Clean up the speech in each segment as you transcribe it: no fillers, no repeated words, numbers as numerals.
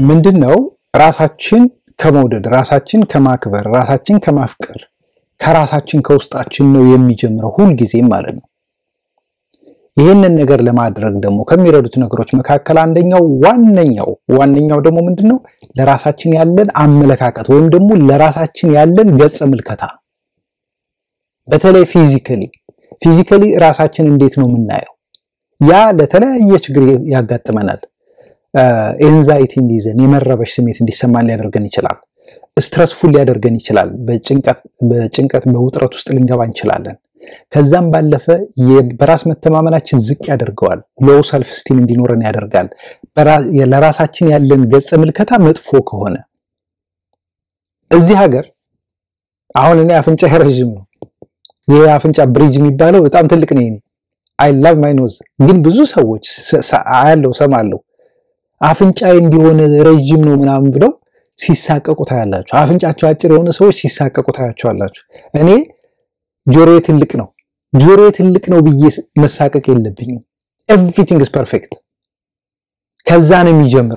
ምንድነው ራሳችን ከመውደድ ራሳችን ከማክበር ራሳችን ከማፍቀር ከራሳችን ከውስጣችን ነው የሚጀምረው ሁሉ ጊዜ ማለት ነው ይሄንን ነገር ለማድረግ ደግሞ ከሚረዱት ነገሮች መካከል አንደኛው ዋነኛው ደግሞ ምንድነው ለራሳችን ያለን አመለካከት ወይም ደግሞ ለራሳችን ያለን ገጽ ምልከታ በተለይ ፊዚካሊ ራሳችን እንዴት ነው የምናየው ያ ለተለያየ ችግር ያጋጥመናል ኤንዛይቲ እንዲዘን የመረበሽ ስሜት እንዲሰማን ሊያደርገን ይችላል ስትረስፉል ሊያደርገን ይችላል በጭንቀት በውጥረት ውስጥ ልንገባ እንችላለን ከዛም ባለፈ በራስ መተማመናችን ዝቅ ያደርገዋል ሎው ሰልፍ ስቲም እንዲኖረን ያደርጋል ለራሳችን ያለን ገጽ ምልከታ መጥፎ ከሆነ እዚህ ሀገር አሁን እኔ አፍንጫ ረጅም ነው የአፍንጫ ብሪጅ የሚባለው በጣም ትልቅ ነው I love my nose ግን ብዙ ሰዎች አያለው ሰማለው አፍንጫዬ እንዲሆነ ረጅም ነው ምናምን ብለው ሲሳቀቁ ታያላችሁ አፍንጫቸው አጭር የሆነ ሰዎች ሲሳቀቁ ታያቸዋላችሁ እኔ ጆሮዬ ትልቅ ነው ብዬ መሳቀቅ የለብኝም everything is perfect ከዛ ነው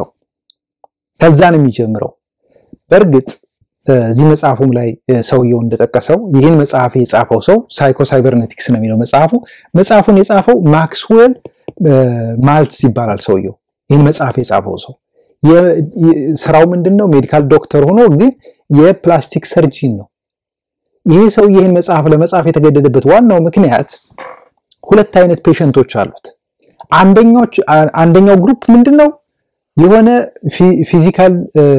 የሚጀምረው በርግጥ እዚህ መጽሐፉም ላይ ሰውየው እንደተጠቀሰው ይሄን መጽሐፍ የጻፈው ሰው ሳይኮሳይበርኔቲክስ ነው የሚለው መጽሐፉን የጻፈው ማክስዌል ማልትስ ይባላል ሰውየው ይሄን መጽሐፍ የጻፈው ሰው የስራው ምንድነው ሜዲካል ዶክተር ሆኖ ግን የፕላስቲክ ሰርጂን ነው ይሄ ሰው ይሄን መጽሐፍ ለመጻፍ የተገደደበት ዋናው ምክንያት ሁለት አይነት ፔሸንቶች አሉት አንደኛው ግሩፕ ምንድነው የሆነ ፊዚካል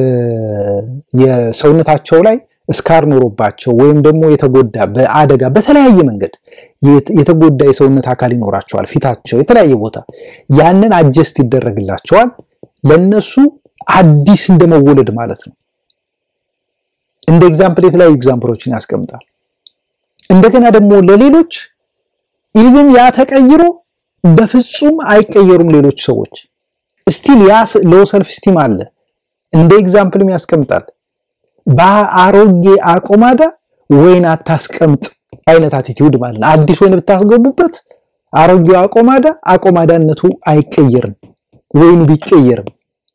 የሰውነታቸው ላይ ስካር ኖሮባቸው ወይም ደግሞ የተጎዳ በአደጋ በተለያየ መንገድ የተጎዳ የሰውነት አካል ይኖራቸዋል ፊታቸው የተለያየ ቦታ ያንን አጀስት ይደረግላቸዋል ለነሱ አዲስ እንደመወለድ ማለት ነው እንደ ኤግዛምፕል የተለያዩ ኤግዛምፕሎችን ያስቀምጣል እንደገና ደግሞ ለሌሎች ኢቭን ያ ተቀይሮ በፍጹም አይቀየሩም ሌሎች ሰዎች ስቲል ያ ሎው ሰልፍ ስቲም አለ እንደ ኤግዛምፕልም ያስቀምጣል በአሮጌ አቆማዳ ወይን አታስቀምጥ አይነት አቲቲዩድ ማለት አዲስ ወይን ብታስገቡበት አሮጌው አቆማዳነቱ አይቀየርም ወይን ቢቀየርም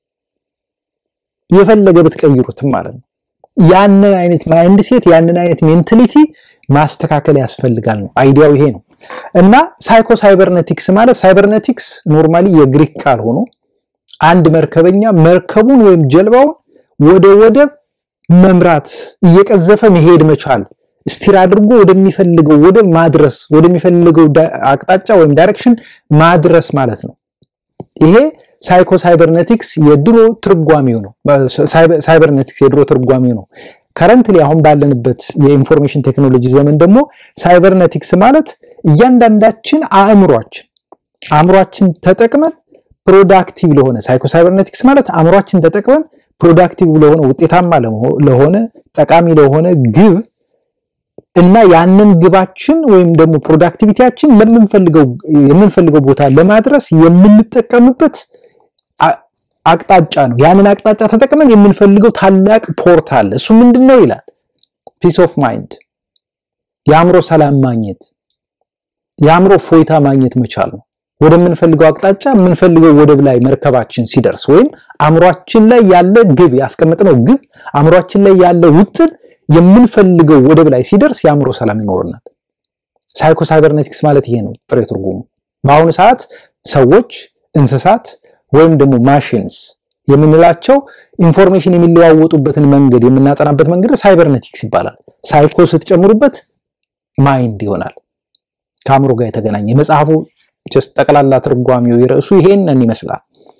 የፈለገ ብትቀይሩትም ማለት ነው ያንን አይነት ማይንድ ሴት ያንን አይነት ሜንታሊቲ ማስተካከል ያስፈልጋል ነው አይዲያው ይሄ ነው እና ሳይኮሳይበርኔቲክስ ማለት ሳይበርኔቲክስ ኖርማሊ የግሪክ ቃል ሆኖ አንድ መርከበኛ መርከቡን ወይም ጀልባውን ወደ ወደብ መምራት እየቀዘፈ መሄድ መቻል ስቲር አድርጎ ወደሚፈልገው ወደብ ማድረስ ወደሚፈልገው አቅጣጫ ወይም ዳይሬክሽን ማድረስ ማለት ነው ይሄ ሳይኮሳይበርኔቲክስ የድሮ ትርጓሜው ነው ሳይበርኔቲክስ የድሮ ትርጓሜው ነው ከረንትሊ አሁን ባለንበት የኢንፎርሜሽን ቴክኖሎጂ ዘመን ደግሞ ሳይበርኔቲክስ ማለት እያንዳንዳችን አእምሮአችን ተጠቅመን ፕሮዳክቲቭ ለሆነ ሳይኮሳይበርኔቲክስ ማለት አእምሮአችን ተጠቅመን ፕሮዳክቲቭ ለሆነ ውጤታማ ለሆነ ጠቃሚ ለሆነ ግብ እና ያንን ግባችን ወይም ደግሞ ፕሮዳክቲቪቲያችን የምንፈልገው ቦታ ለማድረስ የምንጠቀምበት አቅጣጫ ነው ያንን አቅጣጫ ተጠቅመን የምንፈልገው ታላቅ ፖርታል እሱ ምንድነው ይላል ፒስ ኦፍ ማይንድ ያምሮ ሰላም ማግኘት ያምሮ ፎይታ ማግኘት መቻል ነው ወደምንፈልገው አቅጣጫ የምንፈልገው ወደብ ላይ መርከባችን ሲደርስ ወይም አምሮአችን ላይ ያለ ግብ ያስቀመጥነው ግብ አምሮአችን ላይ ያለ ውጥን የምንፈልገው ወደብ ላይ ሲደርስ ያምሮ ሰላም ይኖርናል ሳይኮሳይበርኔቲክስ ማለት ይሄ ነው ጥሬ ትርጉሙ በአሁኑ ሰዓት ሰዎች እንስሳት ወይም ደግሞ ማሽንስ የምንላቸው ኢንፎርሜሽን የሚለዋወጡበትን መንገድ የምናጠናበት መንገድ ሳይበርኔቲክስ ይባላል ሳይኮ ስትጨምሩበት ማይንድ ይሆናል ካምሮ ጋር የተገናኘ መጽሐፉ ጠቅላላ ትርጓሜው ይረሱ ይሄንን ይመስላል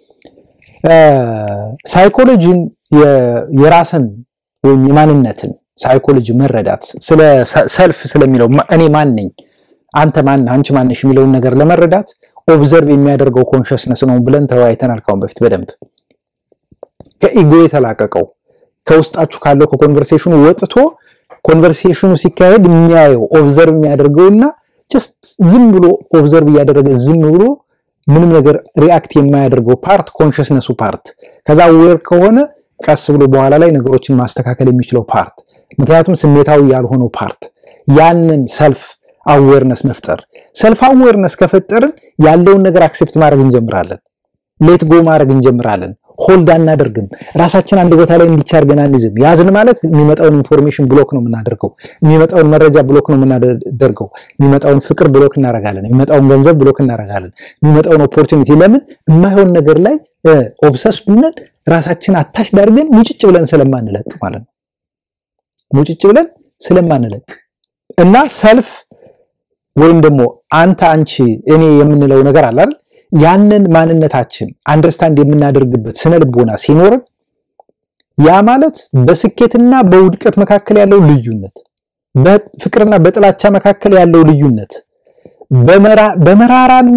ሳይኮሎጂን የራስን ወይም የማንነትን ሳይኮሎጂ መረዳት ስለ ሰልፍ ስለሚለው እኔ ማን ነኝ አንተ ማን አንቺ ማን ነሽ የሚለው ነገር ለመረዳት ኦብዘርቭ የሚያደርገው ኮንሽስነስ ነው ብለን ተወያይተናል ካሁን በፊት በደንብ ከኢጎ የተላቀቀው ከውስጣችሁ ካለው ከኮንቨርሴሽኑ ወጥቶ ኮንቨርሴሽኑ ሲካሄድ የሚያየው ኦብዘርቭ የሚያደርገውና just ዝም ብሎ ኦብዘርቭ ያደረገ ዝም ብሎ ምንም ነገር ሪአክት የማያደርገው ፓርት ኮንሽስነሱ ፓርት ከዛ ዌር ከሆነ ቀስ ብሎ በኋላ ላይ ነገሮችን ማስተካከል የሚችለው ፓርት ምክንያቱም ስሜታዊ ያልሆነው ፓርት ያንን ሰልፍ አዌርነስ መፍጠር ሰልፍ አዌርነስ ከፈጠርን ያለውን ነገር አክሴፕት ማድረግ እንጀምራለን ሌት ጎ ማድረግ እንጀምራለን ሆልድ አናደርግም ራሳችን አንድ ቦታ ላይ እንዲቻርገና እንይዝም ያዝን ማለት የሚመጣውን ኢንፎርሜሽን ብሎክ ነው የምናደርገው የሚመጣውን መረጃ ብሎክ ነው የምናደርገው የሚመጣውን ፍቅር ብሎክ እናረጋለን የሚመጣውን ገንዘብ ብሎክ እናረጋለን የሚመጣውን ኦፖርቹኒቲ ለምን የማይሆን ነገር ላይ ኦብሰስ ብለን ራሳችን አታች ዳርገን ሙጭጭ ብለን ስለማንለቅ ማለት ነው ሙጭጭ ብለን ስለማንለቅ እና ሰልፍ ወይም ደግሞ አንተ አንቺ እኔ የምንለው ነገር አለ አይደል ያንን ማንነታችን አንደርስታንድ የምናደርግበት ስነ ልቦና ሲኖር ያ ማለት በስኬትና በውድቀት መካከል ያለው ልዩነት በፍቅርና በጥላቻ መካከል ያለው ልዩነት በመራራና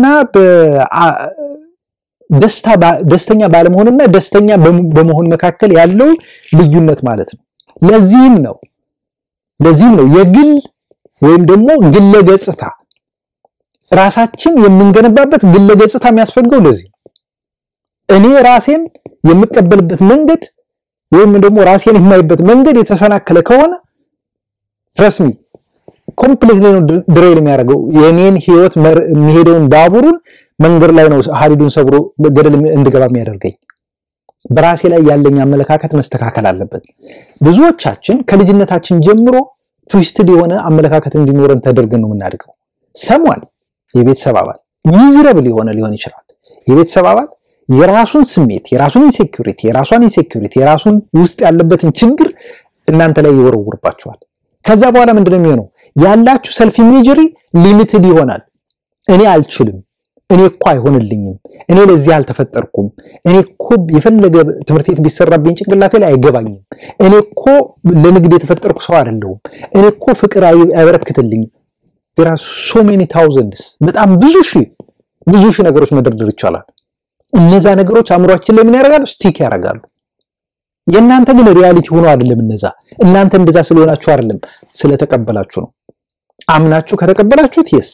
ደስተኛ ባለመሆንና ደስተኛ በመሆን መካከል ያለው ልዩነት ማለት ነው ለዚህም ነው የግል ወይም ደግሞ ግለ ገጽታ ራሳችን የምንገነባበት ግለ ገጽታ የሚያስፈልገው ለዚህ እኔ ራሴን የምቀበልበት መንገድ ወይም ደግሞ ራሴን የማይበት መንገድ የተሰናከለ ከሆነ trust me ኮምፕሊትሊ ነው ድሬል የሚያደርገው የኔን ህይወት የሚሄደውን ባቡሩን መንገድ ላይ ነው ሀዲዱን ሰብሮ ገደል እንድገባ የሚያደርገኝ በራሴ ላይ ያለኝ አመለካከት መስተካከል አለበት ብዙዎቻችን ከልጅነታችን ጀምሮ ትዊስትድ የሆነ አመለካከት እንዲኖረን ተደርገን ነው የምናድገው ሰሟል የቤተሰብ አባል ሚዝረብል ሊሆን ይችላል የቤተሰብ አባል የራሱን ስሜት የራሱን ኢንሴኩሪቲ የራሱን ውስጥ ያለበትን ችግር እናንተ ላይ ይወረውርባችኋል ከዛ በኋላ ምንድነው የሚሆነው ያላችሁ ሰልፍ ኢሜጀሪ ሊሚትድ ይሆናል እኔ አልችልም እኔ እኮ አይሆንልኝም እኔ ለዚህ አልተፈጠርኩም እኔ እኮ የፈለገ ትምርት ቤት ቢሰራብኝ ጭንቅላቴ ላይ አይገባኝም እኔ እኮ ለንግድ የተፈጠርኩ ሰው አይደለሁም እኔ እኮ ፍቅር አይበረክትልኝም there are so many thousands በጣም ብዙ ሺህ ነገሮች መደርደር ይቻላል እነዛ ነገሮች አምሯችን ላይ ምን ያደርጋሉ ስቲክ ያደርጋሉ የእናንተ ግን ሪያሊቲ ሆኖ አይደለም እናንተ እንደዛ ስለሆናችሁ አይደለም ስለተቀበላችሁ ነው አምናችሁ ከተቀበላችሁት yes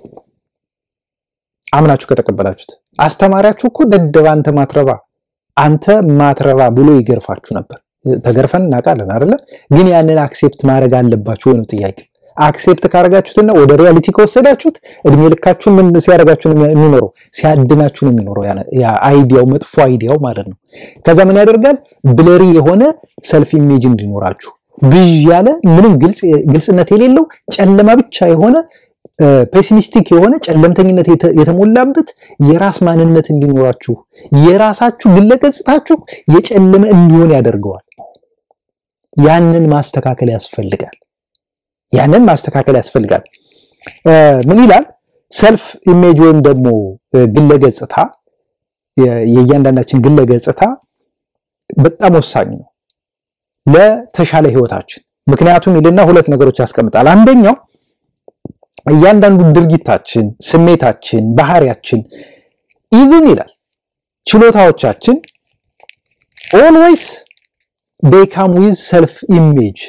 አምናችሁ ከተቀበላችሁት አስተማሪያችሁ እኮ ደደባ አንተ ማትረባ ብሎ ይገርፋችሁ ነበር ተገርፈን እናቃለን አይደለ ግን ያንን አክሴፕት ማድረግ አለባችሁ ወይ ነው ጥያቄ አክሴፕት ካረጋችሁትና ወደ ሪያሊቲ ከወሰዳችሁት እድሜ ልካችሁ ምን ሲያረጋችሁ ነው የሚኖረው ሲያድናችሁ ነው የሚኖረው ያ አይዲያው መጥፎ አይዲያው ማለት ነው ከዛ ምን ያደርጋል ብለሪ የሆነ ሰልፍ ኢሜጅ እንዲኖራችሁ ብዥ ያለ ምንም ግልጽነት የሌለው ጨለማ ብቻ የሆነ ፔሲሚስቲክ የሆነ ጨለምተኝነት የተሞላበት የራስ ማንነት እንዲኖራችሁ የራሳችሁ ግለገጽታችሁ የጨለመ እንዲሆን ያደርገዋል ያንን ማስተካከል ያስፈልጋል ምን ይላል ሰልፍ ኢሜጅ ወይም ደግሞ ግለገጽታ የእያንዳንዳችን ግለገጽታ በጣም ወሳኝ ነው ለተሻለ ህይወታችን ምክንያቱም ይልና ሁለት ነገሮች ያስቀምጣል አንደኛው እያንዳንዱ ድርጊታችን ስሜታችን ባህሪያችን ኢቭን ይላል ችሎታዎቻችን always they come with self image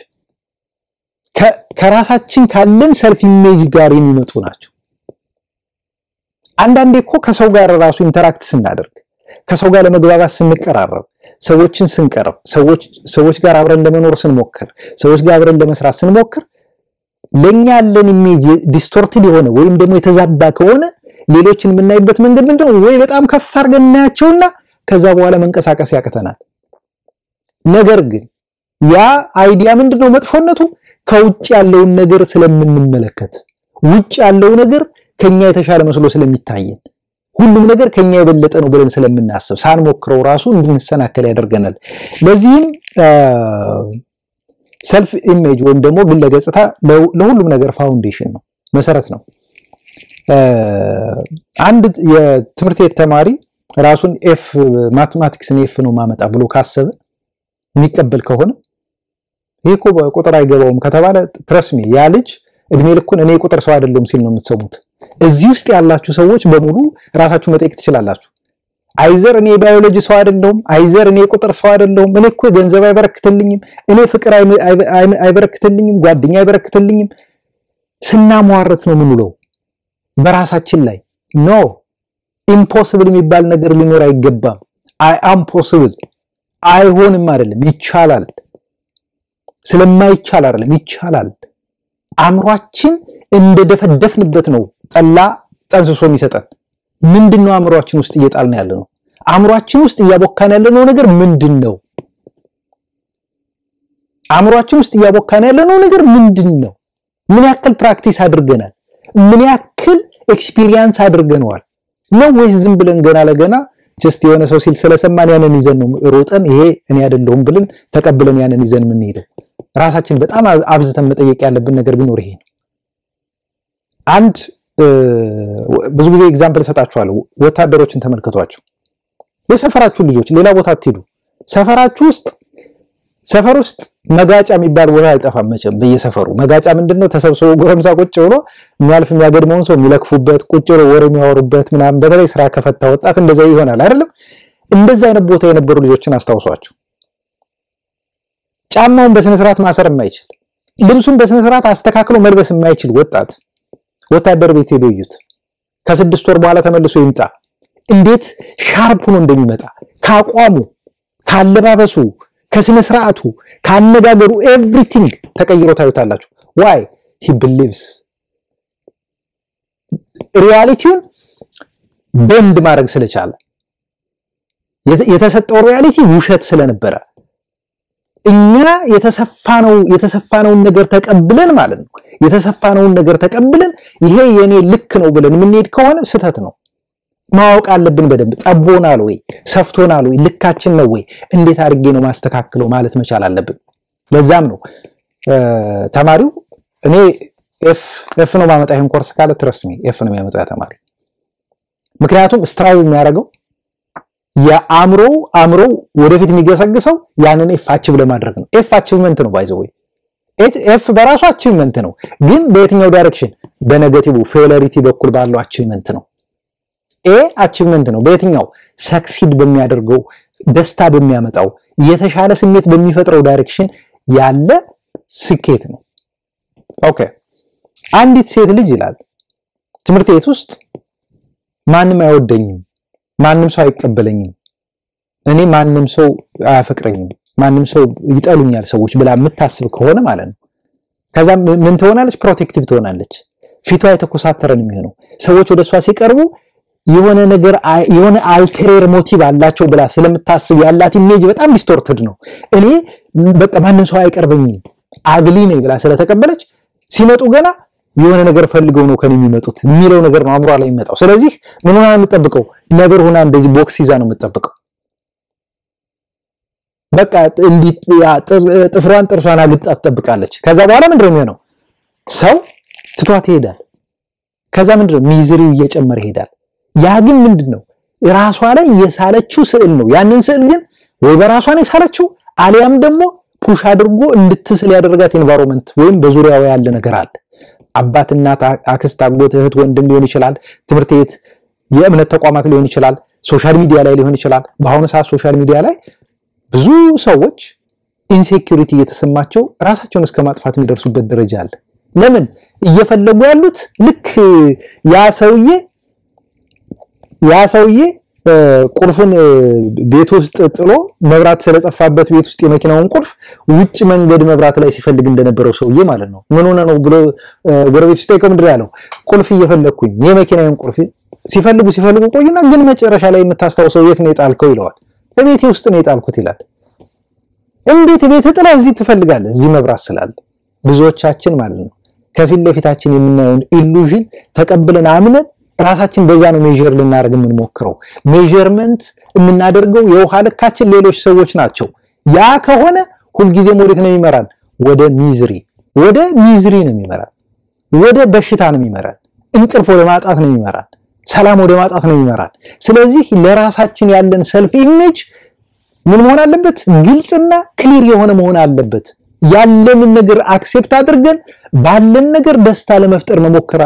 ከራሳችን ካለን ሰልፍ ኢሜጅ ጋር የሚመጡ ናቸው አንዳንዴ እኮ ከሰው ጋር ራሱ ኢንተራክት ስናደርግ ከሰው ጋር ለመግባባት ስንቀራረብ ሰዎችን ስንቀርብ ሰዎች ጋር አብረን ለመኖር ስንሞክር ሰዎች ጋር አብረን ለመስራት ስንሞክር ለኛ ያለን ኢሜጅ ዲስቶርትድ የሆነ ወይም ደግሞ የተዛባ ከሆነ ሌሎችን የምናይበት መንገድ ምንድነው ወይ በጣም ከፍ አድርገን እናያቸውና ከዛ በኋላ መንቀሳቀስ ያቅተናል ነገር ግን ያ አይዲያ ምንድነው መጥፎነቱ ከውጭ ያለውን ነገር ስለምንመለከት ውጭ ያለው ነገር ከኛ የተሻለ መስሎ ስለሚታየን ሁሉም ነገር ከኛ የበለጠ ነው ብለን ስለምናስብ ሳንሞክረው ራሱ እንድንሰናከል ያደርገናል ለዚህም ሰልፍ ኢሜጅ ወይም ደግሞ ግለገጽታ ለሁሉም ነገር ፋውንዴሽን ነው መሰረት ነው አንድ የትምህርት ቤት ተማሪ ራሱን ኤፍ ማቴማቲክስን ኤፍ ነው ማመጣ ብሎ ካሰበ የሚቀበል ከሆነ ይሄኮ ቁጥር አይገባውም ከተባለ ትረስሚ ያ ልጅ እድሜ ልኩን እኔ ቁጥር ሰው አይደለም ሲል ነው የምትሰሙት እዚህ ውስጥ ያላችሁ ሰዎች በሙሉ ራሳችሁ መጠየቅ ትችላላችሁ አይዘር እኔ ባዮሎጂ ሰው አይደለም አይዘር እኔ ቁጥር ሰው አይደለም እኔ እኮ ገንዘብ አይበረክትልኝም እኔ ፍቅር አይበረክትልኝም ጓደኛ አይበረክትልኝም ስናሟረት ነው ምንለው በራሳችን ላይ ኖ ኢምፖሲብል የሚባል ነገር ሊኖር አይገባም አይ አም ፖሲብል አይሆንም አይደለም ይቻላል ስለማይቻል አይደለም ይቻላል አምሯችን እንደደፈደፍንበት ነው ጠላ ጠንስሶ የሚሰጠን ምንድነው አምሯችን ውስጥ እየጣልን ያለነው አእምሮአችን ውስጥ እያቦካን ያለነው ነገር ምንድነው? አእምሮአችን ውስጥ እያቦካን ያለነው ነገር ምንድነው? ምን ያክል ፕራክቲስ አድርገናል? ምን ያክል ኤክስፒሪየንስ አድርገናል? ነው ወይስ ዝም ብለን ገና ለገና just የሆነ ሰው ሲል ስለሰማን ያንን ይዘን ነው ሮጠን ይሄ እኔ አይደለሁም ብለን ተቀብለን ያንን ይዘን ምን ሄደው? ራሳችን በጣም አብዝተን መጠየቅ ያለብን ነገር ቢኖር ይሄ ነው። አንድ ብዙ ጊዜ ኤግዛምፕል ሰጣችኋለሁ። ወታደሮችን ተመልከቷቸው። የሰፈራችሁ ልጆች ሌላ ቦታ አትሄዱ። ሰፈር ውስጥ መጋጫ የሚባል ቦታ አይጠፋም መቼም በየሰፈሩ። መጋጫ ምንድነው? ተሰብስቦ ጎረምሳ ቁጭ ብሎ የሚያልፍ የሚያገድመውን ሰው የሚለክፉበት ቁጭ ብሎ ወሬ የሚያወሩበት ምናምን በተለይ ስራ ከፈታ ወጣት እንደዛ ይሆናል አይደለም? እንደዛ አይነት ቦታ የነበሩ ልጆችን አስታውሷቸው። ጫማውን በስነ ስርዓት ማሰር የማይችል ልብሱን በስነ ስርዓት አስተካክሎ መልበስ የማይችል ወታደር ቤት ሄዶ ይዩት። ከ6 ወር በኋላ ተመልሶ ይምጣ እንዴት ሻርፕ ሆኖ እንደሚመጣ ካቋሙ ካለባበሱ ከስነ ስርዓቱ ካነጋገሩ ኤቭሪቲንግ ተቀይሮ ታዩታላችሁ። why he believes ሪያሊቲውን በንድ ማድረግ ስለቻለ የተሰጠው ሪያሊቲ ውሸት ስለነበረ እኛ የተሰፋነውን ነገር ተቀብለን ማለት ነው። የተሰፋነውን ነገር ተቀብለን ይሄ የኔ ልክ ነው ብለን ምንሄድ ከሆነ ስህተት ነው። ማወቅ አለብን በደንብ ጠቦናል ወይ ሰፍቶናል ወይ ልካችን ነው ወይ እንዴት አድርጌ ነው ማስተካከለው ማለት መቻል አለብን። ለዛም ነው ተማሪው እኔ ኤፍ ነው ማመጣ ይሄን ኮርስ ካለ ትረስት ሚ ኤፍ ነው የሚያመጣው ተማሪ። ምክንያቱም ስትራይቭ የሚያደርገው የአእምሮ ወደፊት የሚገሰግሰው ያንን ኤፍ አቺቭ ለማድረግ ነው። ኤፍ አቺቭመንት ነው ባይ ዘ ወይ ኤፍ በራሱ አቺቭመንት ነው፣ ግን በየትኛው ዳይሬክሽን? በኔጌቲቭ ፌለሪቲ በኩል ባለው አቺቭመንት ነው። ኤ አቺቭመንት ነው በየትኛው? ሰክሲድ በሚያደርገው ደስታ በሚያመጣው የተሻለ ስሜት በሚፈጥረው ዳይሬክሽን ያለ ስኬት ነው። ኦኬ አንዲት ሴት ልጅ ይላል ትምህርት ቤት ውስጥ ማንንም አይወደኝም፣ ማንንም ሰው አይቀበለኝም፣ እኔ ማንንም ሰው አያፈቅረኝም፣ ማንንም ሰው ይጠሉኛል ሰዎች ብላ የምታስብ ከሆነ ማለት ነው ከዛ ምን ትሆናለች? ፕሮቴክቲቭ ትሆናለች። ፊቷ የተኮሳተረ ነው የሚሆነው። ሰዎች ወደሷ ሲቀርቡ የሆነ ነገር የሆነ አልተሬር ሞቲቭ አላቸው ብላ ስለምታስብ ያላት ኢሜጅ በጣም ዲስቶርትድ ነው። እኔ በቃ ማንንም ሰው አይቀርበኝም አግሊ ነኝ ብላ ስለተቀበለች ሲመጡ ገና የሆነ ነገር ፈልገው ነው ከኔ የሚመጡት የሚለው ነገር ነው አእምሯ ላይ የሚመጣው። ስለዚህ ምን ሆና የምትጠብቀው ነገር ሆና እንደዚህ ቦክስ ይዛ ነው የምትጠብቀው። በቃ እንዲ ጥፍሯን አግጣ ትጠብቃለች። ከዛ በኋላ ምንድነው የሚሆነው? ሰው ትቷት ይሄዳል። ከዛ ምንድነው ሚዝሪው እየጨመረ ይሄዳል። ያ ግን ምንድነው ራሷ ላይ የሳለችው ስዕል ነው። ያንን ስዕል ግን ወይ በራሷ ነው የሳለችው አሊያም ደግሞ ፑሽ አድርጎ እንድትስል ያደረጋት ኤንቫይሮንመንት ወይም በዙሪያው ያለ ነገር አለ። አባት፣ እናት፣ አክስት፣ አጎት፣ እህት፣ ወንድም ሊሆን ይችላል። ትምህርት ቤት፣ የእምነት ተቋማት ሊሆን ይችላል። ሶሻል ሚዲያ ላይ ሊሆን ይችላል። በአሁኑ ሰዓት ሶሻል ሚዲያ ላይ ብዙ ሰዎች ኢንሴኩሪቲ እየተሰማቸው ራሳቸውን እስከ ማጥፋት የሚደርሱበት ደረጃ አለ። ለምን? እየፈለጉ ያሉት ልክ ያ ሰውዬ ቁልፉን ቤት ውስጥ ጥሎ መብራት ስለጠፋበት ቤት ውስጥ የመኪናውን ቁልፍ ውጭ መንገድ መብራት ላይ ሲፈልግ እንደነበረው ሰውዬ ማለት ነው። ምን ሆነ ነው ብሎ ጎረቤት ሲጠይቀው ምንድን ያለው? ቁልፍ እየፈለኩኝ የመኪናውን ቁልፍ ሲፈልጉ ቆይና ግን መጨረሻ ላይ የምታስታውሰው የት ነው የጣልከው ይለዋል። ቤቴ ውስጥ ነው የጣልኩት ይላል። እንዴት ቤት ጥላ እዚህ ትፈልጋለህ? እዚህ መብራት ስላለ። ብዙዎቻችን ማለት ነው ከፊት ለፊታችን የምናየውን ኢሉዥን ተቀብለን አምነን ራሳችን በዛ ነው ሜጀር ልናደርግ የምንሞክረው። ሜጀርመንት የምናደርገው የውሃ ልካችን ሌሎች ሰዎች ናቸው። ያ ከሆነ ሁልጊዜም ወዴት ነው የሚመራን? ወደ ሚዝሪ ነው የሚመራን። ወደ በሽታ ነው የሚመራን። እንቅልፍ ወደ ማጣት ነው የሚመራን። ሰላም ወደ ማጣት ነው የሚመራን። ስለዚህ ለራሳችን ያለን ሰልፍ ኢሜጅ ምን መሆን አለበት? ግልጽና ክሊር የሆነ መሆን አለበት። ያለንን ነገር አክሴፕት አድርገን ባለን ነገር ደስታ ለመፍጠር መሞከር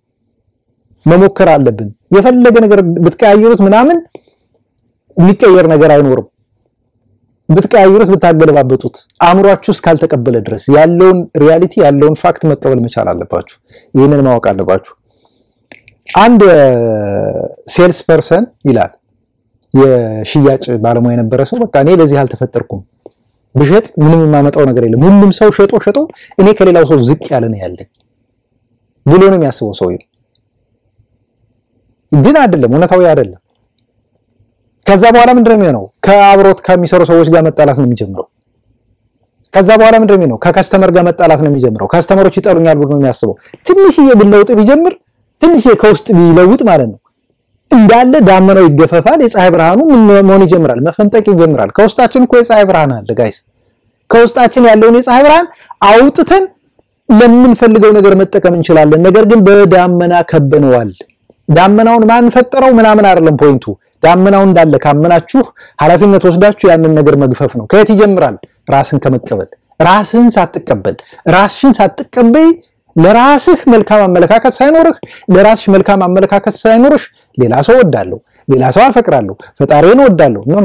አለብን። የፈለገ ነገር ብትቀያየሩት ምናምን የሚቀየር ነገር አይኖርም። ብትቀያየሩት ብታገለባበጡት አእምሯችሁ እስካልተቀበለ ድረስ ያለውን ሪያሊቲ ያለውን ፋክት መቀበል መቻል አለባችሁ። ይሄንን ማወቅ አለባችሁ። አንድ ሴልስ ፐርሰን ይላል የሽያጭ ባለሙያ የነበረ ሰው በቃ እኔ ለዚህ አልተፈጠርኩም፣ ብሸጥ ምንም የማመጣው ነገር የለም፣ ሁሉም ሰው ሸጦ እኔ ከሌላው ሰው ዝቅ ያለ ነው ያለኝ ብሎ ነው የሚያስበው ሰው። ግን አይደለም፣ እውነታው አይደለም። ከዛ በኋላ ምንድነው የሚሆነው ከአብሮት ከሚሰሩ ሰዎች ጋር መጣላት ነው የሚጀምረው ከዛ በኋላ ምንድነው ነው ከከስተመር ጋር መጣላት ነው የሚጀምረው ከስተመሮች ይጠሩኛል ብሎ ነው የሚያስበው ትንሽ የግለውጥ ቢጀምር ትንሽ ከውስጥ ቢለውጥ ማለት ነው እንዳለ ዳመናው ይገፈፋል የፀሐይ ብርሃኑ ምን ይጀምራል መፈንጠቅ ይጀምራል ከውስጣችን እኮ የፀሐይ ብርሃን አለ ጋይስ ከውስጣችን ያለውን የፀሐይ ብርሃን አውጥተን ለምን ፈልገው ነገር መጠቀም እንችላለን ነገር ግን በዳመና ከበነዋል ዳመናውን ማን ፈጠረው ምናምን አይደለም ፖይንቱ ዳመናው እንዳለ ካመናችሁ ሐላፊነት ወስዳችሁ ያንን ነገር መግፈፍ ነው ከየት ይጀምራል ራስን ከመቀበል ራስን ሳትቀበል ለራስህ መልካም አመለካከት ሳይኖርህ ለራስሽ መልካም አመለካከት ሳይኖርሽ ሌላ ሰው ወዳለው ሌላ ሰው አፈቅራለሁ ፈጣሪን ወዳለው ኖ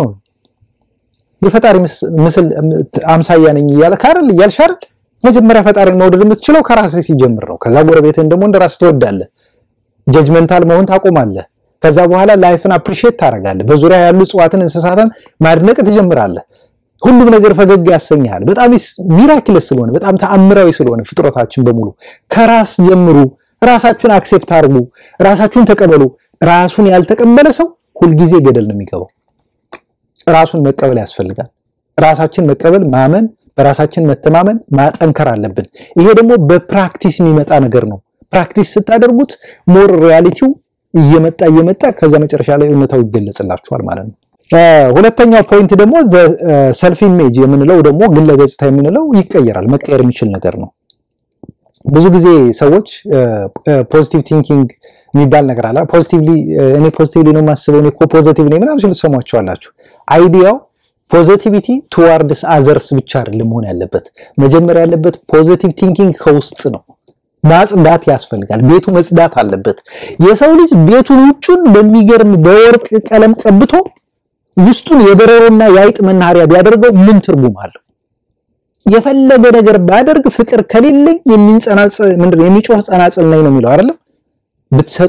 የፈጣሪ ምስል አምሳያ ነኝ ያልካርል ያልሻር መጀመሪያ ፈጣሪን መውደድ የምትችለው ከራስህ ሲጀምር ነው ከዛ ጎረቤትህን ደግሞ እንደራስህ ትወዳለህ ጀጅመንታል መሆን ታቆማለህ ከዛ በኋላ ላይፍን አፕሪሺየት ታረጋለህ በዙሪያ ያሉ ጽዋትን እንስሳትን ማድነቅ ትጀምራለህ ሁሉም ነገር ፈገግ ያሰኛል በጣም ሚራክለስ ስለሆነ በጣም ተአምራዊ ስለሆነ ፍጥረታችን በሙሉ ከራስ ጀምሩ ራሳችሁን አክሴፕት አርጉ ራሳችሁን ተቀበሉ ራሱን ያልተቀበለ ሰው ሁሉ ጊዜ ገደል ነው የሚገባው ራሱን መቀበል ያስፈልጋል ራሳችን መቀበል ማመን በራሳችን መተማመን ማጠንከር አለብን ይሄ ደግሞ በፕራክቲስ የሚመጣ ነገር ነው ፕራክቲስ ስታደርጉት ሞር ሪያሊቲው እየመጣ ከዛ መጨረሻ ላይ እውነታው ይገለጽላችኋል ማለት ነው ሁለተኛው ፖይንት ደግሞ ሰልፍ ኢሜጅ የምንለው ደግሞ ግለ ገጽታ የምንለው ይቀየራል መቀየር የሚችል ነገር ነው ብዙ ጊዜ ሰዎች ፖዚቲቭ ቲንኪንግ የሚባል ነገር አለ ፖዚቲቭሊ እኔ ፖዚቲቭሊ ነው ማስበው እኔ ፖዚቲቭ ነኝ ምናምን ሲሉ ሰማችኋላችሁ አይዲያው ፖዚቲቪቲ ቱዋርድስ አዘርስ ብቻ አይደለም ሆነ ያለበት መጀመሪያ ያለበት ፖዚቲቭ ቲንኪንግ ከውስጥ ነው ማጽዳት ያስፈልጋል ቤቱ መጽዳት አለበት የሰው ልጅ ቤቱን ውጭውን በሚገርም በወርቅ ቀለም ቀብቶ ውስጡን የበረሮና ያይጥ መናሪያ ቢያደርገው ምን ትርጉም አለው የፈለገ ነገር ባደርግ ፍቅር ከሌለኝ የሚንጸናጽል ምንድነው የሚጮህ ጸናጽል ነው የሚለው አይደል ብትሰጡ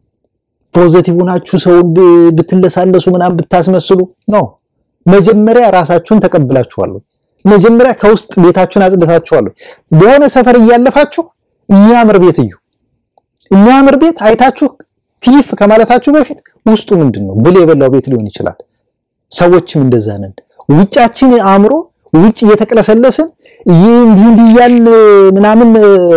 ፖዚቲቭ ናችሁ ሰው ብትለሳለሱ ምናምን ብታስመስሉ ነው መጀመሪያ ራሳችሁን ተቀበላችኋል መጀመሪያ ከውስጥ ቤታችሁን አጽድታችኋል በሆነ ሰፈር ያያለፋችሁ የሚያምር ቤት እዩ የሚያምር ቤት አይታችሁ ቲፍ ከማለታችሁ በፊት ውስጡ ምንድነው ብለ የበላው ቤት ሊሆን ይችላል ሰዎችም እንደዛ ነን ውጫችን አምሮ ውጭ እየተቀለሰለስን እንዲያል ምናምን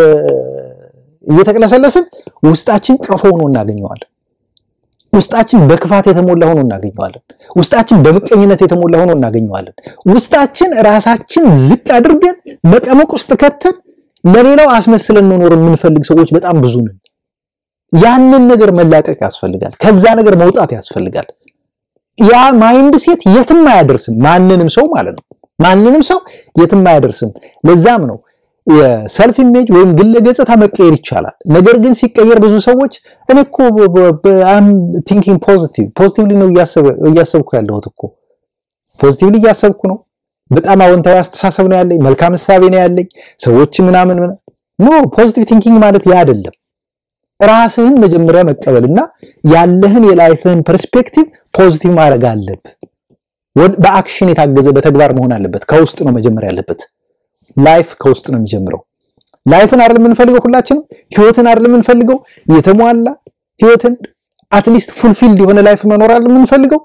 እየተቀለሰለስን ውስጣችን ቀፎ ሆኖ እናገኘዋለን ውስጣችን በክፋት የተሞላ ሆኖ እናገኘዋለን ውስጣችን በምቀኝነት የተሞላ ሆኖ እናገኘዋለን ውስጣችን ራሳችን ዝቅ አድርገን መቀመቅ ውስጥ ከተን ለሌላው አስመስለን መኖር የምንፈልግ ሰዎች በጣም ብዙ ነን ያንን ነገር መላቀቅ ያስፈልጋል ከዛ ነገር መውጣት ያስፈልጋል ያ ማይንድ ሴት የትም አያደርስም ማንንም ሰው ማለት ነው ማንንም ሰው የትም አያደርስም ለዛም ነው የሰልፍ ኢሜጅ ወይም ግለ ገጽታ መቀየር ይቻላል ነገር ግን ሲቀየር ብዙ ሰዎች እኔኮ አም ቲንኪንግ ፖዚቲቭሊ ነው ያሰብኩ ያለሁት እኮ ፖዚቲቭሊ ያሰብኩ ነው በጣም አዎንታዊ አስተሳሰብ ነው ያለኝ መልካም ሐሳብ ነው ያለኝ ሰዎች ምናምን ኖ ፖዚቲቭ ቲንኪንግ ማለት ያ አይደለም ራስህን መጀመሪያ መቀበልና ያለህን የላይፍህን ፐርስፔክቲቭ ፖዚቲቭ ማድረግ አለብህ በአክሽን የታገዘ በተግባር መሆን አለበት ከውስጥ ነው መጀመሪያ ያለበት ላይፍ ከውስጥ ነው የሚጀምረው ላይፍን አይደለም የምንፈልገው ሁላችንም ህይወትን አይደለም የምንፈልገው የተሟላ ህይወትን አትሊስት ፉልፊልድ የሆነ ላይፍ መኖር አይደለም የምንፈልገው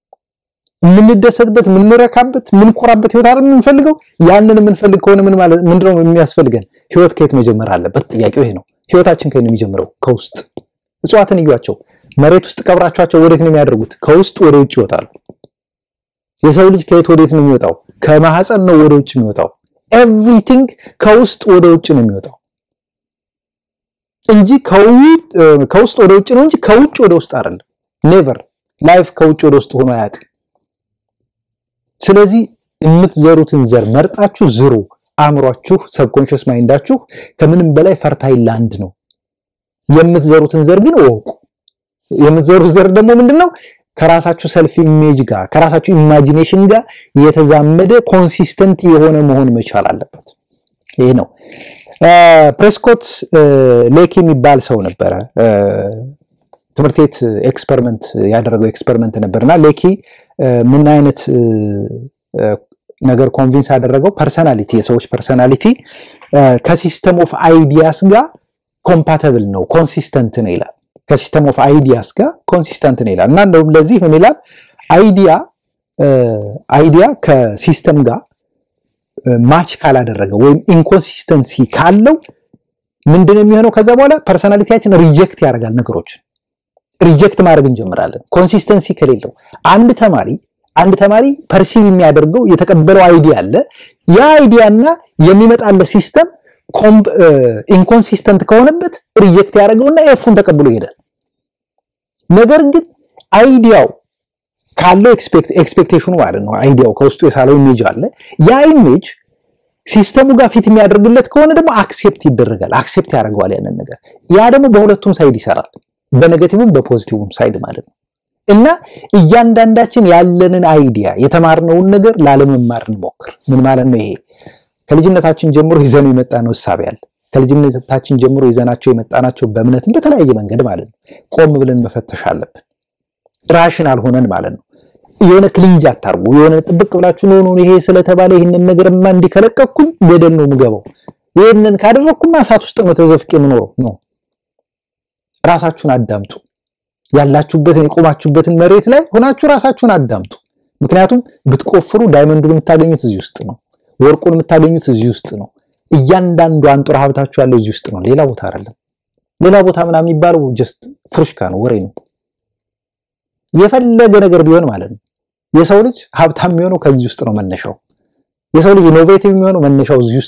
ምንደሰትበት ምንረካበት ምንቆራበት ህይወት አይደለም የምንፈልገው ያንን የምንፈልግ ከሆነ ምን ማለት ምንድነው የሚያስፈልገን ህይወት ከየት መጀመር አለበት ጥያቄው ይሄ ነው ህይወታችን ከየት ነው የሚጀምረው ከውስጥ እጽዋትን ይዩአቸው መሬት ውስጥ ቀብራቸዋቸው ወዴት ነው የሚያደርጉት ከውስጥ ወደ ውጭ ይወጣሉ የሰው ልጅ ከየት ወዴት ነው የሚወጣው ከማህፀን ነው ወደ ውጭ የሚወጣው everything ከውስጥ ወደ ውጭ ነው የሚወጣው እንጂ ከውስጥ ወደ ውጭ ነው እንጂ ከውጭ ወደ ውስጥ አይደለም never life ከውጭ ወደ ውስጥ ሆኖ አያውቅም ስለዚህ የምትዘሩትን ዘር መርጣችሁ ዝሩ አምሯችሁ ሰብኮንሺየስ ማይንዳችሁ ከምንም በላይ ፈርታይል ላንድ ነው የምትዘሩትን ዘር ግን ወቁ የምትዘሩት ዘር ደግሞ ምንድነው ከራሳችሁ ሰልፍ ኢሜጅ ጋር ከራሳችሁ ኢማጂኔሽን ጋር የተዛመደ ኮንሲስተንት የሆነ መሆን መቻል አለበት ይሄ ነው ፕሬስኮት ሌኪ የሚባል ሰው ነበር ትምርቴት ኤክስፐሪመንት ያደረገው ኤክስፐሪመንት ነበርና ሌኪ ምን አይነት ነገር ኮንቪንስ ያደረገው ፐርሰናሊቲ የሰዎች ፐርሰናሊቲ ከሲስተም ኦፍ አይዲያስ ጋር ኮምፓቲብል ነው ኮንሲስተንት ነው ይላል ከሲስተም ኦፍ አይዲያስ ጋር ኮንሲስተንት ነው ይላል እና እንደውም ለዚህ ምን ይላል አይዲያ ከሲስተም ጋር ማች ካላደረገ ወይም ኢንኮንሲስተንሲ ካለው ምንድነው የሚሆነው ከዛ በኋላ ፐርሰናሊቲያችን ሪጀክት ያደርጋል ነገሮችን ሪጀክት ማድረግ እንጀምራለን ኮንሲስተንሲ ከሌለው አንድ ተማሪ ፐርሲቭ የሚያደርገው የተቀበለው አይዲያ አለ ያ አይዲያና የሚመጣለ ሲስተም ኢንኮንሲስተንት ከሆነበት ሪጀክት ያደርገውና ኤፉን ተቀብሎ ይሄዳል ነገር ግን አይዲያው ካለው ኤክስፔክቴሽኑ ማለት ነው አይዲያው ከውስጡ የሳለው ኢሜጅ አለ ያ ኢሜጅ ሲስተሙ ጋር ፊት የሚያደርግለት ከሆነ ደግሞ አክሴፕት ይደረጋል አክሴፕት ያደርገዋል ያንን ነገር ያ ደግሞ በሁለቱም ሳይድ ይሰራል በኔጌቲቭም በፖዚቲቭም ሳይድ ማለት ነው እና እያንዳንዳችን ያለንን አይዲያ የተማርነውን ነገር ላለመማር እንሞክር ምን ማለት ነው ይሄ ከልጅነታችን ጀምሮ ይዘን የመጣነው ሐሳብ ያለ ከልጅነታችን ጀምሮ ይዘናቸው የመጣናቸው በእምነትም በተለያየ መንገድ ማለት ነው ቆም ብለን መፈተሽ አለብን ራሽናል ሆነን ማለት ነው የሆነ ክሊንጅ አታርጉ የሆነ ጥብቅ ብላችሁ ነው ይሄ ስለተባለ ይሄንን ነገርማ እንዲከለቀኩኝ ገደል ነው ምገባው ይሄንን ካደረኩማ ሳት ውስጥ ነው ተዘፍቄ ምኖረው ነው ራሳችሁን አዳምጡ ያላችሁበትን የቆማችሁበትን መሬት ላይ ሆናችሁ ራሳችሁን አዳምጡ ምክንያቱም ብትቆፍሩ ዳይመንዱን የምታገኙት እዚህ ውስጥ ነው ወርቁን የምታገኙት እዚህ ውስጥ ነው እያንዳንዱ አንጥራ ሀብታችሁ ያለው እዚህ ውስጥ ነው ሌላ ቦታ አይደለም ሌላ ቦታ ምናምን የሚባለው ጀስት ፍሩሽካ ነው ወሬ ነው የፈለገ ነገር ቢሆን ማለት ነው የሰው ልጅ ሀብታም የሚሆነው ከዚህ ውስጥ ነው መነሻው የሰው ልጅ ኢኖቬቲቭ የሚሆነው መነሻው እዚህ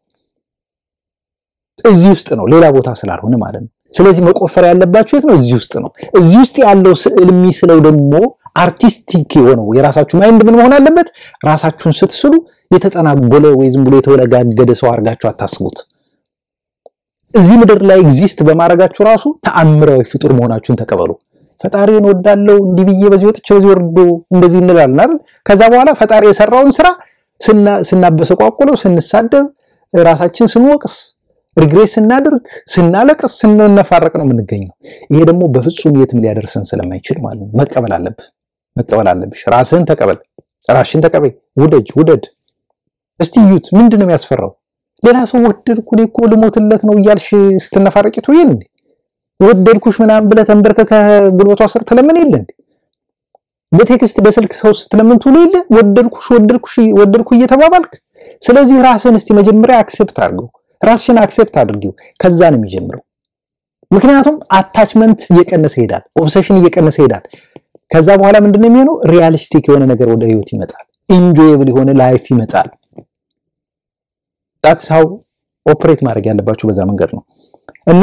ውስጥ ነው ሌላ ቦታ ስላልሆነ ማለት ነው ስለዚህ መቆፈር ያለባችሁ የት ነው እዚህ ውስጥ ያለው ስዕል የሚስለው ደግሞ አርቲስቲክ የሆነው የራሳችሁ ማይንድ ምን መሆን አለበት ራሳችሁን ስትስሉ የተጠናጎለ ወይ ዝም ብሎ የተወለጋገደ ሰው አርጋችሁ አታስቡት እዚህ ምድር ላይ ኤግዚስት በማረጋችሁ ራሱ ተአምራዊ ፍጡር መሆናችሁን ተቀበሉ ፈጣሪን ወዳለው እንዲብዬ በዚህ ወጥቼ በዚህ ወርዶ እንደዚህ እንላለን አይደል ከዛ በኋላ ፈጣሪ የሰራውን ስራ ስናበሰቋቁለው ስንሳደብ ራሳችን ስንወቅስ ሪግሬስ ስናደርግ ስናለቅስ ስንነፋረቅ ነው የምንገኘው ይሄ ደግሞ በፍጹም የትም ሊያደርሰን ስለማይችል ማለት ነው መቀበል አለብሽ ራስህን ተቀበል ራስሽን ተቀበይ ውደድ እስቲ ዩት ምንድነው የሚያስፈራው ሌላ ሰው ወደድኩ እኮ ልሞትለት ነው ይያልሽ ስትነፋረቂቱ ይል እንዴ ወደድኩሽ ምናምን ብለ ተንበርከከ ጉልበቷ ስር ተለምን ይል እንዴ በቴክስት በስልክ ሰው ስትለምን ትውል ይል ወደድኩ እየተባባልክ ስለዚህ ራስህን እስቲ መጀመሪያ አክሴፕት አድርገው ራስሽን አክሴፕት አድርጊው ከዛ ነው የሚጀምረው ምክንያቱም አታችመንት እየቀነሰ ይሄዳል ኦብሰሽን እየቀነሰ ይሄዳል ከዛ በኋላ ምንድነው የሚሆነው ሪያሊስቲክ የሆነ ነገር ወደ ህይወት ይመጣል ኢንጆየብል የሆነ ላይፍ ይመጣል that's how ኦፕሬት ማድረግ ያለባችሁ በዛ መንገድ ነው እና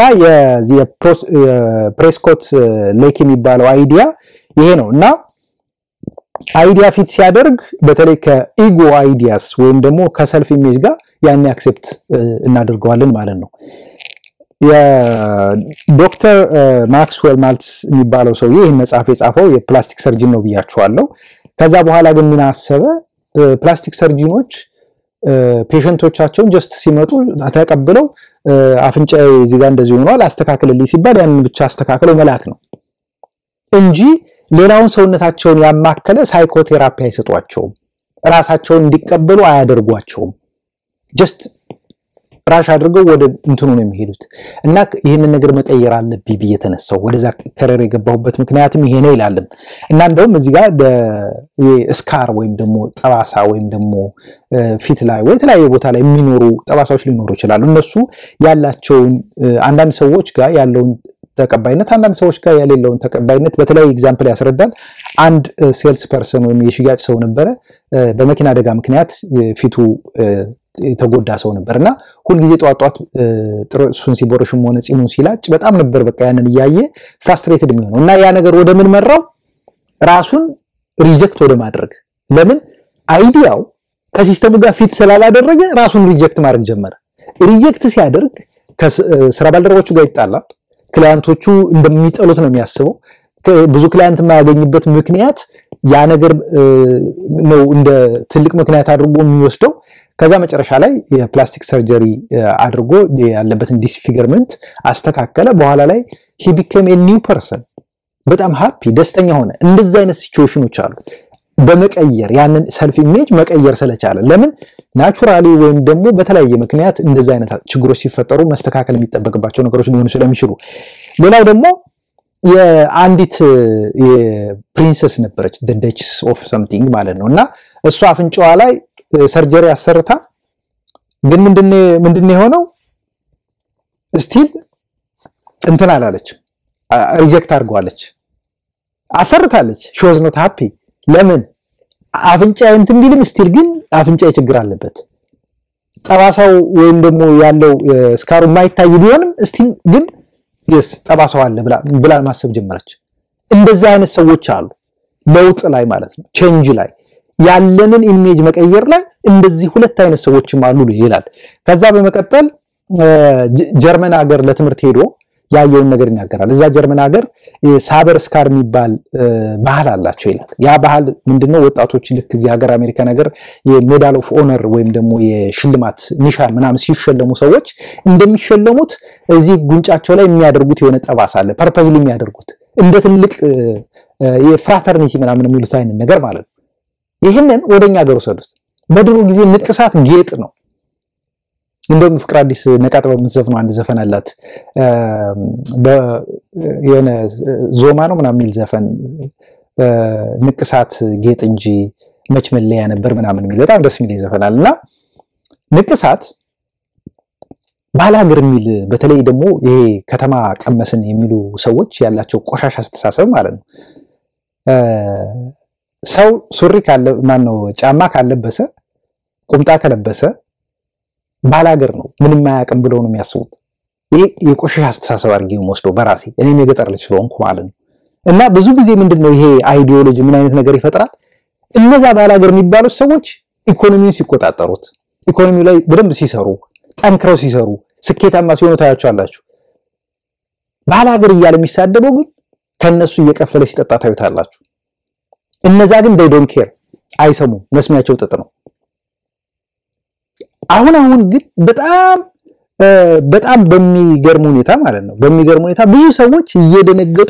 የፕሬስኮት ሌክ የሚባለው አይዲያ ይሄ ነው እና አይዲያ ፊት ሲያደርግ በተለይ ከኢጎ አይዲያስ ወይም ደግሞ ከሰልፍ ኢሜጅ ጋር ያን አክሴፕት እናደርገዋለን ማለት ነው የዶክተር ማክስዌል ማልትስ የሚባለው ሰው ይሄን መጽሐፍ የጻፈው የፕላስቲክ ሰርጅን ነው ብያችኋለሁ ከዛ በኋላ ግን ምን አሰበ ፕላስቲክ ሰርጂኖች ፔሸንቶቻቸውን ጀስት ሲመጡ ተቀብለው አፍንጫዬ እዚህ ጋር እንደዚህ ሆኗል አስተካክልልኝ ሲባል ያን ብቻ አስተካክለው መላክ ነው እንጂ ሌላውን ሰውነታቸውን ያማከለ ሳይኮቴራፒ አይሰጧቸውም ራሳቸውን እንዲቀበሉ አያደርጓቸውም ጀስት ራሽ አድርገው ወደ እንትኑ ነው የሚሄዱት እና ይሄንን ነገር መቀየር አለብኝ በየተነሳው ወደዛ ከረር የገባሁበት ምክንያቱም ይሄ ነው ይላልም እና እንደውም እዚህ ጋር ስካር ወይም ደግሞ ጠባሳ ወይም ደግሞ ፊት ላይ ወይ ተለያየ ቦታ ላይ የሚኖሩ ጠባሳዎች ሊኖሩ ይችላሉ እነሱ ያላቸውን አንዳንድ ሰዎች ጋር ያለውን ተቀባይነት አንዳንድ ሰዎች ጋር ያለውን ተቀባይነት በተለይ ኤግዛምፕል ያስረዳል አንድ ሴልስ ፐርሰን ወይም የሽያጭ ሰው ነበረ በመኪና አደጋ ምክንያት ፊቱ የተጎዳ ሰው ነበርና ሁሉ ጊዜ ጧጧት ጥርሱን ሲቦርሽም ሆነ ጺሙን ሲላጭ በጣም ነበር በቃ ያንን ያያየ ፍራስትሬትድ የሚሆነው እና ያ ነገር ወደ ምን መራው ራሱን ሪጀክት ወደ ማድረግ ለምን አይዲያው ከሲስተሙ ጋር ፊት ስላላደረገ ራሱን ሪጀክት ማድረግ ጀመረ ሪጀክት ሲያደርግ ከስራ ባልደረቦቹ ጋር ይጣላል ክላይንቶቹ እንደሚጠሉት ነው የሚያስበው ብዙ ክላይንት የማያገኝበት ምክንያት ያ ነገር ነው እንደ ትልቅ ምክንያት አድርጎ የሚወስደው ከዛ መጨረሻ ላይ የፕላስቲክ ሰርጀሪ አድርጎ ያለበትን ዲስፊገርመንት አስተካከለ በኋላ ላይ he became a new person በጣም ሃፒ ደስተኛ ሆነ እንደዚህ አይነት ሲቹዌሽኖች አሉ በመቀየር ያንን ሰልፍ ኢሜጅ መቀየር ስለቻለ ለምን ናቹራሊ ወይም ደግሞ በተለያየ ምክንያት እንደዚህ አይነት ችግሮች ሲፈጠሩ መስተካከል የሚጠበቅባቸው ነገሮች ሊሆኑ ስለሚችሉ ሌላው ደግሞ የአንዲት የፕሪንሰስ ነበረች the duchess of something ማለት ነውና እሷ አፍንጫዋ ላይ ሰርጀሪ አሰርታ ግን ምንድነው የሆነው ስቲል እንትን አላለች ሪጀክት አድርጓለች አሰርታለች she was not happy ለምን አፍንጫ እንትን ቢልም ስቲል ግን አፍንጫ ችግር አለበት ጠባሳው ወይም ደግሞ ያለው ስካሩ ማይታይ ቢሆንም ስቲል ግን yes ጠባሳው አለ ብላ ማሰብ ጀመረች እንደዛ አይነት ሰዎች አሉ ለውጥ ላይ ማለት ነው ቼንጅ ላይ ያለንን ኢሜጅ መቀየር ላይ እንደዚህ ሁለት አይነት ሰዎችም አሉ ይላል ከዛ በመቀጠል ጀርመን ሀገር ለትምርት ሄዶ ያየውን ነገር ይናገራል እዛ ጀርመን ሀገር ሳበር ስካር የሚባል ባህል አላቸው ይላል ያ ባህል ምንድነው ወጣቶች ልክ እዚህ ሀገር አሜሪካ ነገር የሜዳል ኦፍ ኦነር ወይም ደግሞ የሽልማት ኒሻን ምናምን ሲሸለሙ ሰዎች እንደሚሸለሙት እዚህ ጉንጫቸው ላይ የሚያደርጉት የሆነ ጠባሳ አለ ፐርፐዝሊ የሚያደርጉት እንደ ትልቅ የፍራተርኒቲ ምናምን የሚሉት አይነት ነገር ማለት ነው ይሄንን ወደኛ ሀገር ወሰዱት በድሮ ጊዜ ንቅሳት ጌጥ ነው እንደውም ፍቅር አዲስ ነቃጥበው ምትዘፍነው አንድ ዘፈን አላት የሆነ ዞማ ነው ምናምን የሚል ዘፈን ንቅሳት ጌጥ እንጂ መች መለያ ነበር ምናምን የሚል በጣም ደስ የሚል ዘፈናልና ንቅሳት ባላገር የሚል በተለይ ደግሞ ይሄ ከተማ ቀመስን የሚሉ ሰዎች ያላቸው ቆሻሻ አስተሳሰብ ማለት ነው ሰው ሱሪ ካለ ማን ነው ጫማ ካለበሰ ቁምጣ ከለበሰ ባላገር ነው ምንም ማያቀም ብለው ነው የሚያስቡት ይሄ የቆሻሻ አስተሳሰብ አድርጌው ወስዶ በራሴ እኔም የገጠር ልጅ ስለሆንኩ ማለት ነው እና ብዙ ጊዜ ምንድነው ይሄ አይዲዮሎጂ ምን አይነት ነገር ይፈጥራል እነዛ ባላገር የሚባሉት ሰዎች ኢኮኖሚውን ሲቆጣጠሩት ኢኮኖሚው ላይ በደንብ ሲሰሩ ጠንክረው ሲሰሩ ስኬታማ ሲሆኑ ታያቸዋላችሁ ባላገር ይያለ የሚሳደበው ግን ከነሱ እየቀፈለ ሲጠጣ ታዩታላችሁ እነዛ ግን they don't care አይሰሙ መስሚያቸው ጥጥ ነው አሁን ግን በጣም በሚገርም ሁኔታ ማለት ነው በሚገርም ሁኔታ ብዙ ሰዎች እየደነገጡ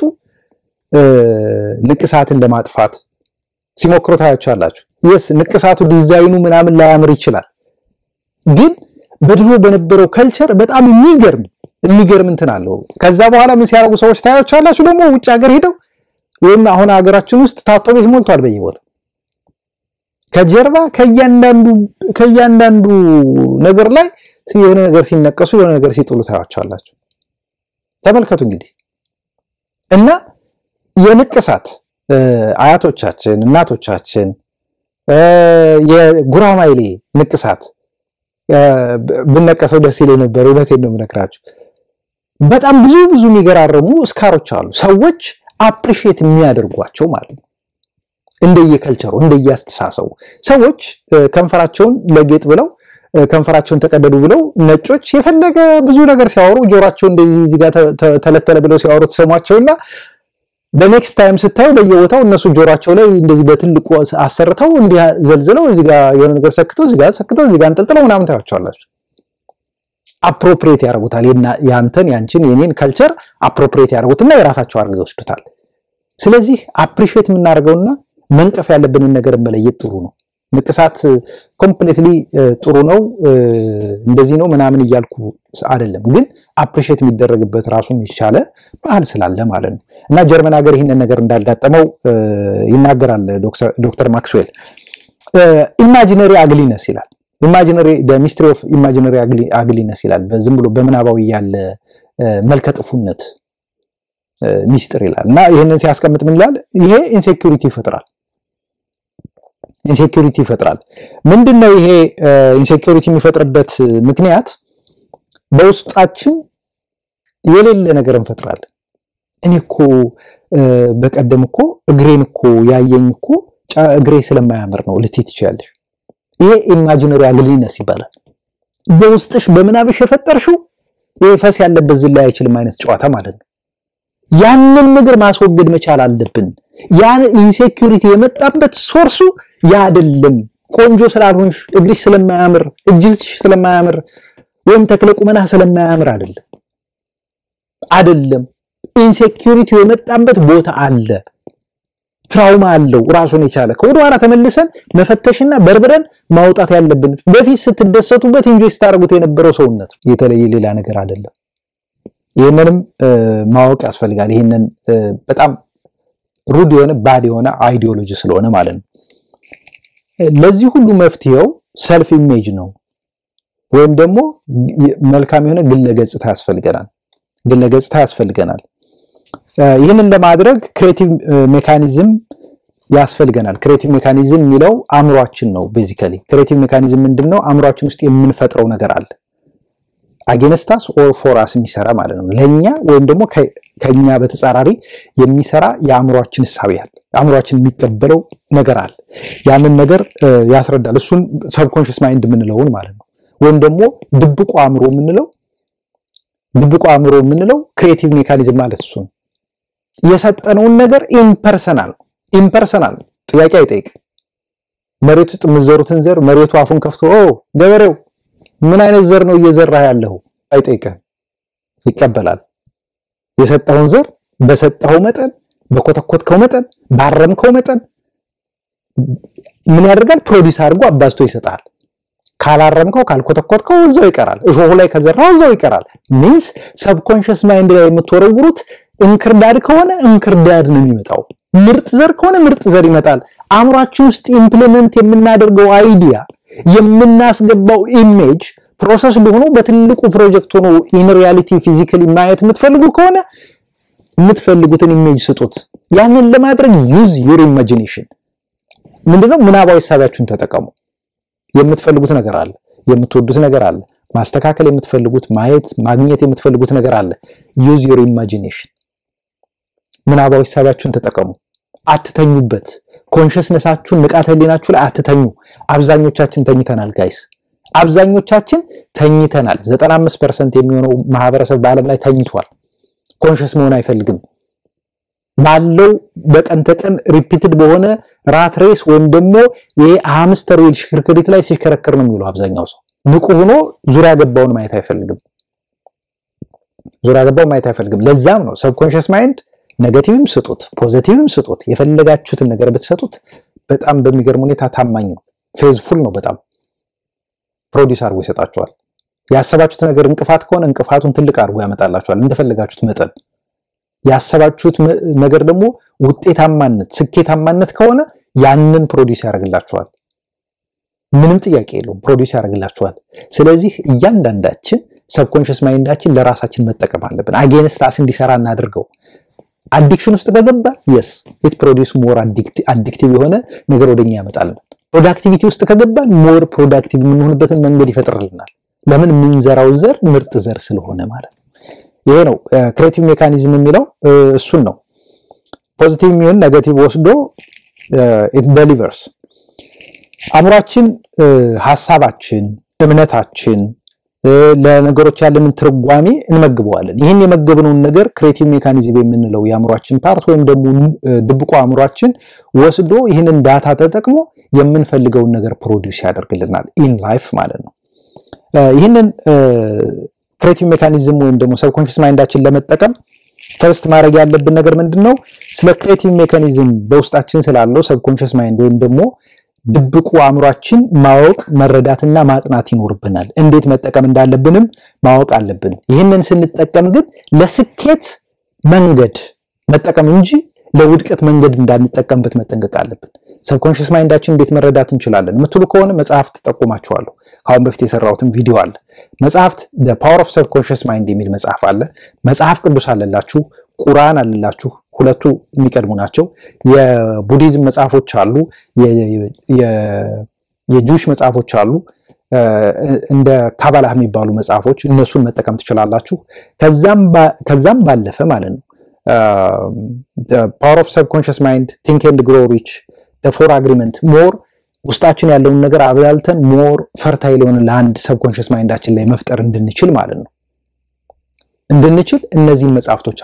ንቅሳትን ለማጥፋት ሲሞክሩ ታያቸዋላችሁ yes ንቅሳቱ ዲዛይኑ ምናምን ላያምር ይችላል ግን በድሮ በነበረው ካልቸር በጣም የሚገርም እንትን አለው ከዛ በኋላ ምን ሲያደርጉ ሰዎች ታያቸዋላችሁ ደግሞ ውጭ ሀገር ሄደው ወይም አሁን ሀገራችን ውስጥ ታቶ ቤት ሞልቷል በየቦታው ከጀርባ ከያንዳንዱ ነገር ላይ የሆነ ነገር ሲነቀሱ የሆነ ነገር ሲጥሉ ታያቸዋላችሁ ተመልከቱ እንግዲህ እና የንቅሳት አያቶቻችን እናቶቻችን የጉራማይሌ ንቅሳት ብነቀሰው ደስ ይለኝ ነበር እውነቴን ነው የምነግራችሁ በጣም ብዙ የሚገራረሙ ስካሮች አሉ ሰዎች አፕሪሺየት የሚያደርጓቸው ማለት ነው እንደየከልቸሩ እንደያስተሳሰቡ ሰዎች ከንፈራቸውን ለጌጥ ብለው ከንፈራቸውን ተቀደዱ ብለው ነጮች የፈለገ ብዙ ነገር ሲያወሩ ጆራቸው እንደዚህ ጋር ተለተለ ብለው ሲያወሩ ተሰማቸውና በኔክስት ታይም ስታዩ በየቦታው እነሱ ጆራቸው ላይ እንደዚህ በትልቁ አሰርተው እንዲህ ዘልዝለው እዚህ ጋር የሆነ ነገር ሰክተው እዚህ ጋር አንጠልጥለው ምናምን ታያቸዋላችሁ አፕሮፕሪየት ያደርጉታል ያንተን ያንቺን የኔን ካልቸር አፕሮፕሪየት ያደርጉትና የራሳቸው አድርገው ይወስዱታል ስለዚህ አፕሪሺየት የምናደርገውና መንቀፍ ያለብንን ነገር መለየት ጥሩ ነው ንቅሳት ኮምፕሊትሊ ጥሩ ነው እንደዚህ ነው ምናምን ይያልኩ አይደለም ግን አፕሪሺየት የሚደረግበት ራሱን ይቻለ ባህል ስላለ ማለት ነው እና ጀርመን ሀገር ይሄን ነገር እንዳጋጠመው ይናገራል ዶክተር ማክስዌል ኢማጂነሪ አግሊነስ ይላል ኢማጂነሪ the mystery of imaginary ugliness ይላል በዝም ብሎ በመናባው ያለ መልከጥፉነት ሚስጥር ይላል እና ይሄንን ሲያስቀምጥ ምን ይላል ይሄ ኢንሴኩሪቲ ይፈጥራል ምንድነው ይሄ ኢንሴኩሪቲ የሚፈጥርበት ምክንያት በውስጣችን የሌለ ነገር እንፈጥራለን እኔኮ በቀደምኮ እግሬንኮ ያየኝኮ እግሬ ስለማያምር ነው ልትት ይችላልሽ ይሄ ኢማጂነሪ አግሊነስ ይባላል በውስጥሽ በመናብሽ የፈጠርሽው የፈስ ያለበት ዝላይ አይችልም አይነት ጨዋታ ማለት ነው ያንን ነገር ማስወገድ መቻል አለብን ያን ኢንሴኩሪቲ የመጣበት ሶርሱ ያ አይደለም ቆንጆ ስላልሆንሽ እግርሽ ስለማያምር እጅሽ ስለማያምር ወይም ተክለቁመና ስለማያምር አይደለም ኢንሴኩሪቲ የመጣበት ቦታ አለ ትራውማ አለው ራሱን የቻለ ከወደ ኋላ ተመልሰን መፈተሽና በርብረን ማውጣት ያለብን በፊት ስትደሰቱበት ኢንጆይ ስታደርጉት የነበረው ሰውነት የተለየ ሌላ ነገር አይደለም ይሄንንም ማወቅ ያስፈልጋል ይሄንን በጣም ሩድ የሆነ ባድ የሆነ አይዲዮሎጂ ስለሆነ ማለት ነው ለዚህ ሁሉ መፍትሄው ሰልፍ ኢሜጅ ነው ወይም ደግሞ መልካም የሆነ ግለገጽታ ያስፈልገናል ይሄንን ለማድረግ ክሬቲቭ ሜካኒዝም ያስፈልገናል ክሬቲቭ ሜካኒዝም የሚለው አእምሮአችን ነው ቤዚካሊ ክሬቲቭ ሜካኒዝም ምንድነው አእምሮአችን ውስጥ የምንፈጥረው ነገር አለ against us or for us የሚሰራ ማለት ነው ለኛ ወይም ደግሞ ከኛ በተጻራሪ የሚሰራ የአእምሮአችን ሐሳብ ያለ አእምሮአችን የሚቀበለው ነገር አለ ያንን ነገር ያስረዳል እሱን subconscious mind የምንለውን ማለት ነው ወይም ደግሞ ድብቁ አእምሮ የምንለው ክሬቲቭ ሜካኒዝም ማለት እሱ ነው የሰጠነውን ነገር ኢምፐርሰናል ጥያቄ አይጠይቅ መሬት ውስጥ ምዘሩትን ዘር መሬቱ አፉን ከፍቶ ገበሬው ምን አይነት ዘር ነው እየዘራ ያለው አይጠይቅ ይቀበላል የሰጠውን ዘር በሰጠው መጠን በኮተኮትከው መጠን ባረምከው መጠን ምን ያደርጋል ፕሮዲዩስ አድርጎ አባዝቶ ይሰጣል ካላረምከው ካልኮተኮትከው እዛው ይቀራል እሾሁ ላይ ከዘራው እዛው ይቀራል means subconscious mind ላይ የምትወረውሩት እንክርዳድ ከሆነ እንክርዳድ ነው የሚመጣው ምርጥ ዘር ከሆነ ምርጥ ዘር ይመጣል አእምሮአችን ውስጥ ኢምፕሊመንት የምናደርገው አይዲያ የምናስገባው ኢሜጅ ፕሮሰስ ሆኖ በትልቁ ፕሮጀክት ሆኖ ኢን ሪያሊቲ ፊዚካሊ ማየት የምትፈልጉ ከሆነ የምትፈልጉትን ኢሜጅ ስጡት ያንን ለማድረግ ዩዝ ዩር ኢማጂኔሽን ምንድነው ምናባዊ ሐሳባችሁን ተጠቀሙ የምትፈልጉት ነገር አለ የምትወዱት ነገር አለ ማስተካከል የምትፈልጉት ማየት ማግኘት የምትፈልጉት ነገር አለ ዩዝ ዩር ኢማጂኔሽን ምናባዊ ሐሳባችሁን ተጠቀሙ አትተኙበት ኮንሽስነሳችሁን ንቃተ ህሊናችሁ ላይ አትተኙ አብዛኞቻችን ተኝተናል ጋይስ አብዛኞቻችን ተኝተናል 95% የሚሆነው ማህበረሰብ በአለም ላይ ተኝቷል ኮንሽስ መሆን አይፈልግም ባለው በቀን ተቀን ሪፒትድ በሆነ ራት ሬስ ወይም ደግሞ የሃምስተር ዊል ሽክርክሪት ላይ ሲከረከር ነው የሚለው አብዛኛው ሰው ንቁ ሆኖ ዙሪያ ገባውን ማየት አይፈልግም ለዛም ነው ሰብኮንሽስ ማይንድ ኔጌቲቭም ስጡት ፖዚቲቭም ስጡት የፈለጋችሁትን ነገር ብትሰጡት በጣም በሚገርም ሁኔታ ታማኝ ነው ፌዝፉል ነው በጣም ፕሮዲዩስ አድርጎ ይሰጣችኋል ያሰባችሁት ነገር እንቅፋት ከሆነ እንቅፋቱን ትልቅ አድርጎ ያመጣላችኋል እንደፈለጋችሁት መጠን ያሰባችሁት ነገር ደግሞ ውጤታማነት ስኬታማነት ከሆነ ያንን ፕሮዲዩስ ያደርግላችኋል ምንም ጥያቄ የለውም ፕሮዲዩስ ያደርግላችኋል ስለዚህ እያንዳንዳችን ሰብኮንሽስ ማይንዳችን ለራሳችን መጠቀም አለብን against us እንዲሰራ እናድርገው አዲክሽን ውስጥ ከገባ yes it produce more addictive የሆነ ነገር ወደኛ ያመጣል ፕሮዳክቲቪቲ ውስጥ ከገባ more productive የምንሆንበትን መንገድ ይፈጥርልናል ለምን ምንዘራው ዘር ምርጥ ዘር ስለሆነ ማለት ይሄ ነው ክሬቲቭ ሜካኒዝም የሚለው እሱን ነው ፖዚቲቭ ሚሆን ኔጌቲቭ ወስዶ it delivers አእምሮአችን ሐሳባችን እምነታችን ለነገሮች ያለንን ትርጓሜ እንመግበዋለን ይሄን የመገብነውን ነገር ክሬቲቭ ሜካኒዝም የምንለው ያምሮአችን ፓርት ወይም ደግሞ ድብቁ አእምሮአችን ወስዶ ይሄንን ዳታ ተጠቅሞ የምንፈልገውን ነገር ፕሮዲዩስ ያደርግልናል ኢን ላይፍ ማለት ነው ይሄንን ክሬቲቭ ሜካኒዝም ወይም ደግሞ ሰብኮንሺየስ ማይንዳችን ለመጠቀም ፈርስት ማድረግ ያለብን ነገር ምንድነው ስለ ክሬቲቭ ሜካኒዝም በውስጣችን ስላለው ሰብኮንሺየስ ማይንድ ወይም ደግሞ ድብቁ አእምሮአችን ማወቅ መረዳትና ማጥናት ይኖርብናል እንዴት መጠቀም እንዳለብንም ማወቅ አለብን ይሄንን ስንጠቀም ግን ለስኬት መንገድ መጠቀም እንጂ ለውድቀት መንገድ እንዳንጠቀምበት መጠንቀቅ አለብን ሰብኮንሺየስ ማይንዳችን እንዴት መረዳት እንችላለን ምትሉ ከሆነ መጽሐፍ ተጠቁማችኋለሁ ካሁን በፊት የሰራሁትን ቪዲዮ አለ መጽሐፍት the power of subconscious mind የሚል መጽሐፍ አለ መጽሐፍ ቅዱስ አለላችሁ ቁርአን አለላችሁ ሁለቱ የሚቀድሙ ናቸው የቡዲዝም መጽሐፎች አሉ የጁሽ መጽሐፎች አሉ እንደ ካባላ የሚባሉ መጽሐፎች እነሱን መጠቀም ትችላላችሁ ከዛም ባለፈ ማለት ነው the power of subconscious mind think and grow rich the four agreement more ውስጣችን ያለውን ነገር አብላልተን more fertile የሆነ land subconscious ማይንዳችን ላይ መፍጠር እንድንችል ማለት ነው እንድንችል እነዚህ መጽሐፍቶች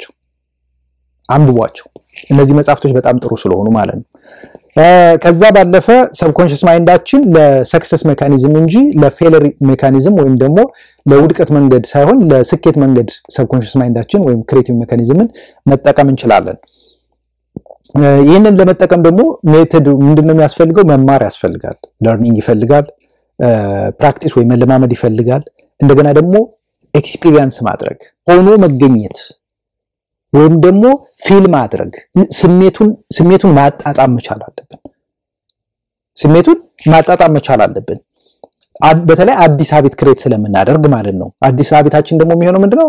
አንብቧቸው እነዚህ መጽሐፍቶች በጣም ጥሩ ስለሆኑ ማለት ነው ከዛ ባለፈ ሰብኮንሺየስ ማይንዳችን ለሰክሰስ ሜካኒዝም እንጂ ለፌለር ሜካኒዝም ወይም ደግሞ ለውድቀት መንገድ ሳይሆን ለስኬት መንገድ ሰብኮንሺየስ ማይንዳችን ወይም ክሬቲቭ ሜካኒዝምን መጠቀም እንችላለን ይሄንን ለመጠቀም ደግሞ ሜተድ ምንድነው የሚያስፈልገው መማር ያስፈልጋል ለርኒንግ ይፈልጋል ፕራክቲስ ወይ መለማመድ ይፈልጋል እንደገና ደግሞ ኤክስፒሪየንስ ማድረግ ሆኖ መገኘት ወይም ደግሞ ፊል ማድረግ ስሜቱን ማጣጣም መቻል አለብን ስሜቱን ማጣጣም መቻል አለብን በተለይ አዲስ ሀቢት ክሬት ስለምናደርግ ማለት ነው አዲስ ሀቢታችን ደግሞ የሚሆነው ምንድነው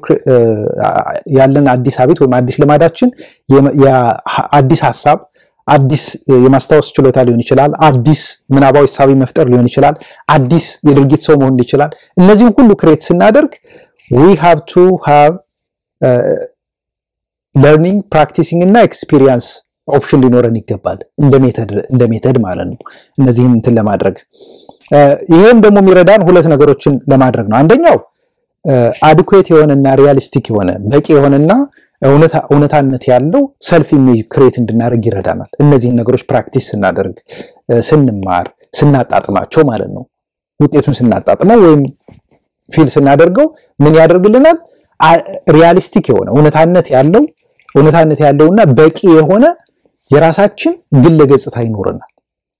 ያለን አዲስ ሀቢት ወይም አዲስ ልማዳችን አዲስ ሐሳብ አዲስ የማስታወስ ችሎታ ሊሆን ይችላል አዲስ ምናባዊ ሐሳብ መፍጠር ሊሆን ይችላል አዲስ የድርጊት ሰው መሆን ይችላል እነዚህ ሁሉ ክሬት ስናደርግ we have to have learning practicing እና experience ኦፕሽን ሊኖረን ይገባል እንደ ሜተድ ማለት ነው እነዚህን እንትን ለማድረግ ይሄም ደግሞ የሚረዳን ሁለት ነገሮችን ለማድረግ ነው አንደኛው አዲኩዌት የሆነና ሪያሊስቲክ የሆነ በቂ የሆነና እውነታነት ያለው ሰልፍ ኢሜጅ ክሬት እንድናደርግ ይረዳናል እነዚህ ነገሮች ፕራክቲስ ስናደርግ ስንማር ስናጣጥማቸው ማለት ነው ውጤቱን ስናጣጥመው ወይም ፊል ስናደርገው ምን ያደርግልናል ሪያሊስቲክ የሆነ እውነታነት ያለውና በቂ የሆነ የራሳችን ግለ ገጽታ ይኖርናል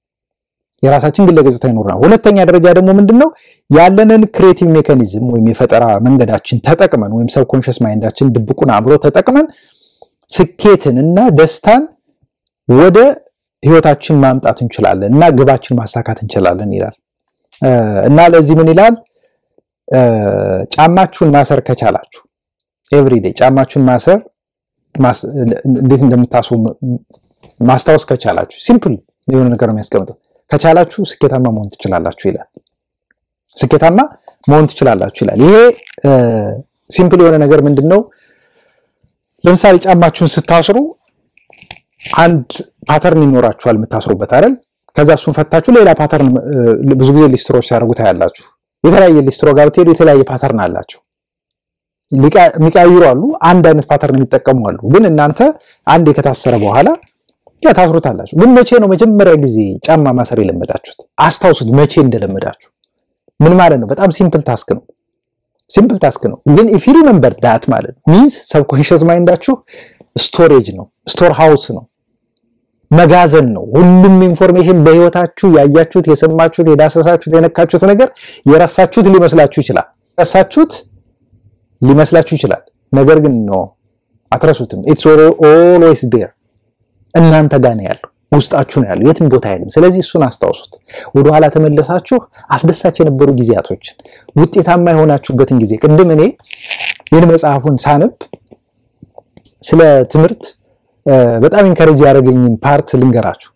ሁለተኛ ደረጃ ደግሞ ምንድነው ያለንን ክሬቲቭ ሜካኒዝም ወይም የፈጠራ መንገዳችን ተጠቅመን ወይም ሰብኮንሺየስ ማይንዳችን ድብቁን አብሮ ተጠቅመን ስኬትንና ደስታን ወደ ህይወታችን ማምጣት እንችላለን እና ግባችን ማሳካት እንችላለን ይላል እና ለዚህ ምን ይላል ጫማችሁን ማሰር ከቻላችሁ ኤቭሪዴይ ጫማችሁን ማሰር እንዴት እንደምታስሩ ማስታወስ ከቻላችሁ ሲምፕል የሆነ ነገር ነው የሚያስቀምጠው ከቻላችሁ ስኬታማ መሆን ትችላላችሁ ይላል ይሄ ሲምፕል የሆነ ነገር ምንድነው ለምሳሌ ጫማችሁን ስታስሩ አንድ ፓተርን ይኖራችኋል የምታስሩበት አይደል ከዛ እሱን ፈታችሁ ሌላ ፓተርን ብዙ ጊዜ ሊስትሮች ያደርጉት ያላችሁ የተለያየ ሊስትሮ ጋር ብትሄዱ የተለያየ ፓተርን አላቸው ሚቃይሩ አሉ አንድ አይነት ፓተርን የሚጠቀሙ አሉ ግን እናንተ አንድ የከታሰረ በኋላ ታስሩታላችሁ ግን መቼ ነው መጀመሪያ ጊዜ ጫማ ማሰር የለመዳችሁት አስታውሱት መቼ እንደለመዳችሁ ምን ማለት ነው በጣም ሲምፕል ታስክ ነው ግን if you remember that ማለት means subconscious mindአችሁ ስቶሬጅ ነው ስቶር ሃውስ ነው መጋዘን ነው ሁሉም ኢንፎርሜሽን በህይወታችሁ ያያችሁት የሰማችሁት የዳሰሳችሁት የነካችሁት ነገር የራሳችሁት ሊመስላችሁ ይችላል ነገር ግን ነው አትረሱትም it's always there እናንተ ጋር ነው ያለው ውስጣችሁ ነው ያለው የትም ቦታ አይደለም ስለዚህ እሱን አስታውሱት ወደ ኋላ ተመለሳችሁ አስደሳች የነበሩ ጊዜያቶችን ውጤታማ የሆናችሁበትን ጊዜ ቅድም እኔ ይሄን መጽሐፉን ሳነብ ስለ ትምህርት በጣም ኢንከሬጅ ያደረገኝን ፓርት ልንገራችሁ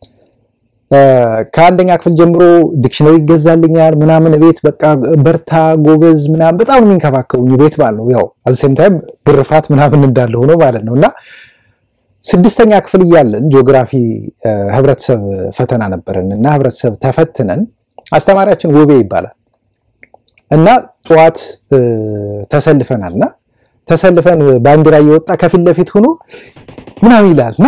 ከአንደኛ ክፍል ጀምሮ ዲክሽነሪ ይገዛልኛል ምናምን ቤት በቃ በርታ ጎበዝ ምናምን በጣም ነው የሚንከባከቡኝ ቤት ባለው ያው at the same time ግርፋት ምናምን እንዳለ ሆኖ ማለት ነውና ስድስተኛ ክፍል ይያለን ጂኦግራፊ ህብረተሰብ ፈተና ነበርንና ህብረተሰብ ተፈትነን አስተማሪያችን ውቤ ይባላል እና ጧት ተሰልፈን ባንዲራ እየወጣ ከፊት ለፊት ሆኖ ምናምን ይላልና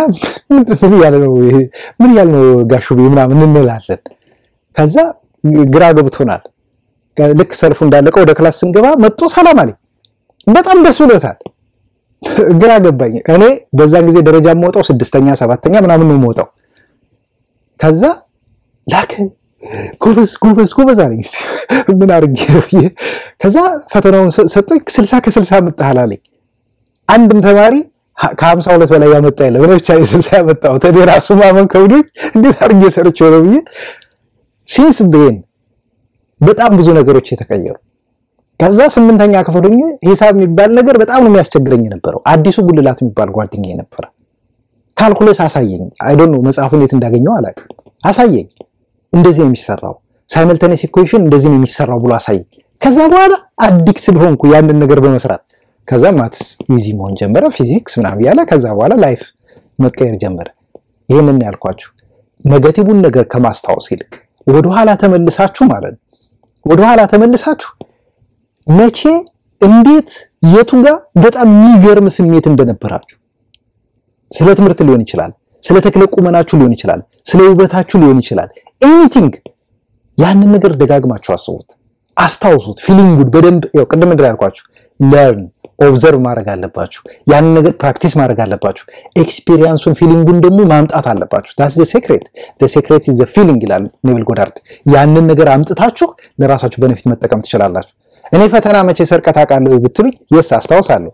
ምን ያለ ነው ጋሹቤ ምናምን እንላለን ከዛ ግራ ገብቶናል ልክ ሰልፉ እንዳለቀ ወደ ክላስ ስንገባ መጥቶ ሰላም አለኝ በጣም ደስ ብሎታል ግራ ገባኝ እኔ በዛን ጊዜ ደረጃ የምወጣው 6ኛ 7ኛ ምናምን ነው የምወጣው ከዛ ላከ ጎበዝ አለኝ ምን አርጌ ከዛ ፈተናውን ሰጠኝ 60 ከ60 መጣሃል አለኝ አንድም ተማሪ ከ52 በላይ ያመጣ የለም እኔ ብቻ 60 ያመጣው ተደራሱ ማመን ከውዱ እንዴት አርጌ ሰርቼው ነው ብዬ ሲንስ then በጣም ብዙ ነገሮች የተቀየሩ ከዛ 8ኛ ክፍል ሆኜ ሂሳብ የሚባል ነገር በጣም ነው የሚያስቸግረኝ ነበር አዲሱ ጉልላት የሚባል ጓደኛዬ ነበር ካልኩሌስ አሳየኝ አይ ዶንት ኖ መጽሐፉን የት እንዳገኘው አላውቅም አሳየኝ እንደዚህ ነው የሚሰራው ሳይመልተኔስ ኢኩዌሽን እንደዚህ ነው የሚሰራው ብሎ አሳየኝ ከዛ በኋላ አዲክትድ ሆንኩ ያንን ነገር በመስራት ከዛ ማትስ ኢዚ መሆን ጀመረ ፊዚክስ ምናምን ያለ ከዛ በኋላ ላይፍ መቀየር ጀመረ ይሄንን ያልኳችሁ ኔጌቲቭን ነገር ከማስታወስ ይልቅ ወደ ኋላ ተመልሳችሁ ማለት ወደ ኋላ ተመልሳችሁ መቼ እንዴት የቱጋ በጣም የሚገርም ስሜት እንደነበራችሁ ስለ ትምህርት ሊሆን ይችላል ስለ ተክለቁመናችሁ ሊሆን ይችላል ስለ ውበታችሁ ሊሆን ይችላል ኤኒቲንግ ያንን ነገር ደጋግማችሁ አስታውሱት ፊሊንጉን በደንብ ያው ቅድም እንደያልኳችሁ learn observe ማድረግ አለባችሁ ያንን ነገር ፕራክቲስ ማድረግ አለባችሁ ኤክስፒሪየንሱን ፊሊንጉን ደግሞ ማምጣት አለባችሁ that's the secret is the feeling ይላል ኔቪል ጎዳርድ ያንን ነገር አምጥታችሁ ለራሳችሁ በነፊት መጠቀም ትችላላችሁ እኔ ፈተና መቼ ሰርቀት አቃለሁ ብትሉኝ yes አስታውሳለሁ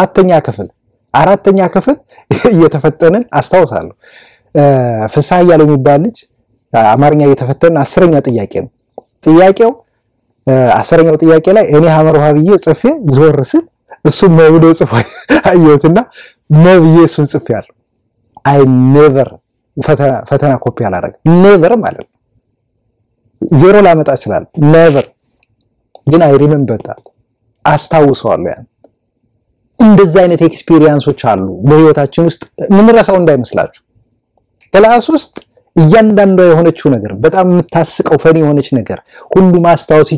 አራተኛ ክፍል እየተፈተንን አስታውሳለሁ ፍሳህ ያለው የሚባል ልጅ አማርኛ እየተፈተንን 10ኛ ጥያቄ ነው ጥያቄው 10ኛው ጥያቄ ላይ እኔ ሐመር ሀብዬ ጽፌ ዞር ስል እሱ መብሎ ጽፎ አየሁትና ነብዬ እሱን ጽፌያለሁ I never ፈተና ኮፒ አላረግም never ማለት ነው ዜሮ ላመጣ ይችላል never ግን I remember that አስታውሰዋለሁ ያን እንደዚህ አይነት ኤክስፒሪየንሶች አሉ በህይወታችን ውስጥ ምን ራሳው እንዳይመስላችሁ ክላስ ውስጥ እያንዳንዱ የሆነችው ነገር በጣም የምታስቀው ፈኒ የሆነች ነገር ሁሉ ማስታወስ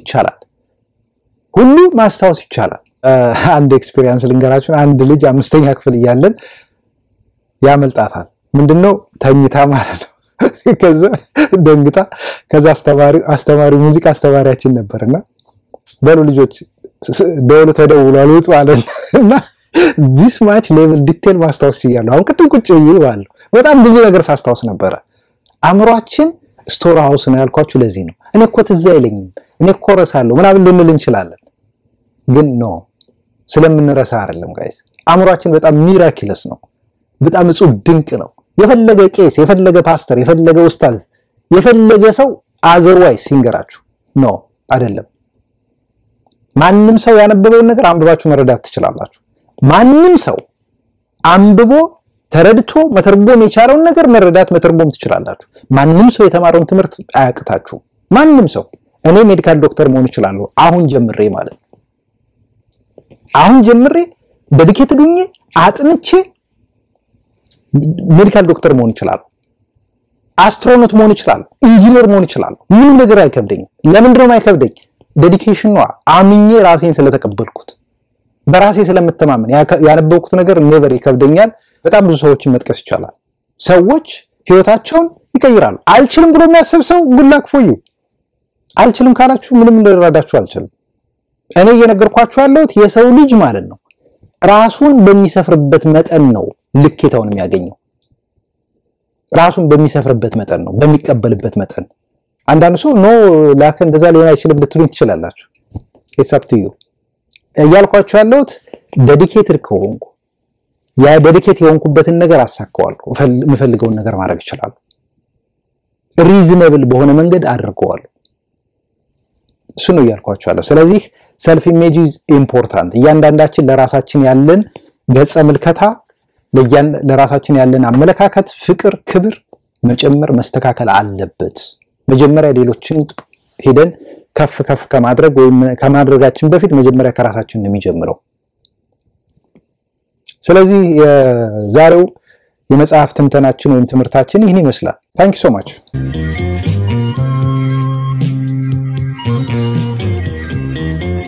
ይቻላል አንድ ኤክስፒሪየንስ ልንገራችሁ አንድ ልጅ 5ኛ ክፍል እያለን ያመልጣታል ምንድነው ተኝታ ማለት ነው ከዛ ደንግታ ከዛ አስተማሪ ሙዚቃ አስተማሪያችን ነበርና በሉ ልጆች ደውሎ ተደውሏል ውጡ አለና this much level detail ማስታወስ ይያለው አሁን ቅድም ቁጭ ይባል በጣም ብዙ ነገር ሳስታውስ ነበር አምሮአችን ስቶር ሃውስ ነው ያልኳችሁ ለዚህ ነው እኔ እኮ ትዝ አይለኝም እኔ እኮ ረሳለሁ ምናምን ልንል እንችላለን ግን ነው ስለምንረሳ አይደለም ጋይስ አምሮአችን በጣም ሚራክለስ ነው በጣም እጹብ ድንቅ ነው የፈለገ ቄስ የፈለገ ፓስተር የፈለገ ኡስታዝ የፈለገ ሰው otherwise ሲንገራችሁ ነው አይደለም ማንንም ሰው ያነበበው ነገር አንብባችሁ መረዳት ትችላላችሁ ማንንም ሰው አንብቦ ተረድቶ መተርጎም የቻለውን ነገር መረዳት መተርጎም ትችላላችሁ ማንንም ሰው የተማረውን ትምህርት አያቅታችሁ ማንንም ሰው እኔ ሜዲካል ዶክተር መሆን ይችላል አሁን ጀምሬ ማለት አሁን ጀምሬ ዴዲኬትድ ሆኜ አጥንቼ ሜዲካል ዶክተር መሆን ይችላል አስትሮኖት መሆን ይችላል ኢንጂነር መሆን ይችላል ምንም ነገር አይከብደኝ ለምን አይከብደኝ ዴዲኬሽን ነው አምኜ ራሴን ስለተቀበልኩት በራሴ ስለምተማመን ያነበብኩት ነገር ኔቨር ይከብደኛል በጣም ብዙ ሰዎችን መጥቀስ ይቻላል ሰዎች ህይወታቸውን ይቀይራሉ አልችልም ብሎ የሚያስብ ሰው ጉላክ ፎዩ አልችልም ካላችሁ ምንም ልረዳችሁ አልችልም እኔ እየነገርኳችሁ ያለሁት የሰው ልጅ ማለት ነው ራሱን በሚሰፍርበት መጠን ነው ልኬታውን የሚያገኘው ራሱን በሚሰፍርበት መጠን ነው በሚቀበልበት መጠን አንዳንድ ሰው ኖ ላከ እንደዛ ሊሆን አይችልም ልትሉኝ ትችላላችሁ it's up to you ያልኳችሁ ያለሁት ዴዲኬትድ ከሆንኩ ያ ዴዲኬት የሆንኩበትን ነገር አሳካዋለሁ የምፈልገውን ነገር ማድረግ ይችላል ሪዝነብል በሆነ መንገድ አድርገዋለሁ እሱ ነው ያልኳችሁ ያለው ስለዚህ self image is important እያንዳንዳችን ለራሳችን ያለን ገጸ ምልከታ ለራሳችን ያለን አመለካከት ፍቅር ክብር መጨመር መስተካከል አለበት መጀመሪያ ሌሎችን ሄደን ከፍ ከማድረግ ወይ ከማድረጋችን በፊት መጀመሪያ ከራሳችን ነው የሚጀምረው ስለዚህ ዛሬው የመጽሐፍ ትንተናችን ወይ ትምርታችን ይሄን ይመስላል thank you so much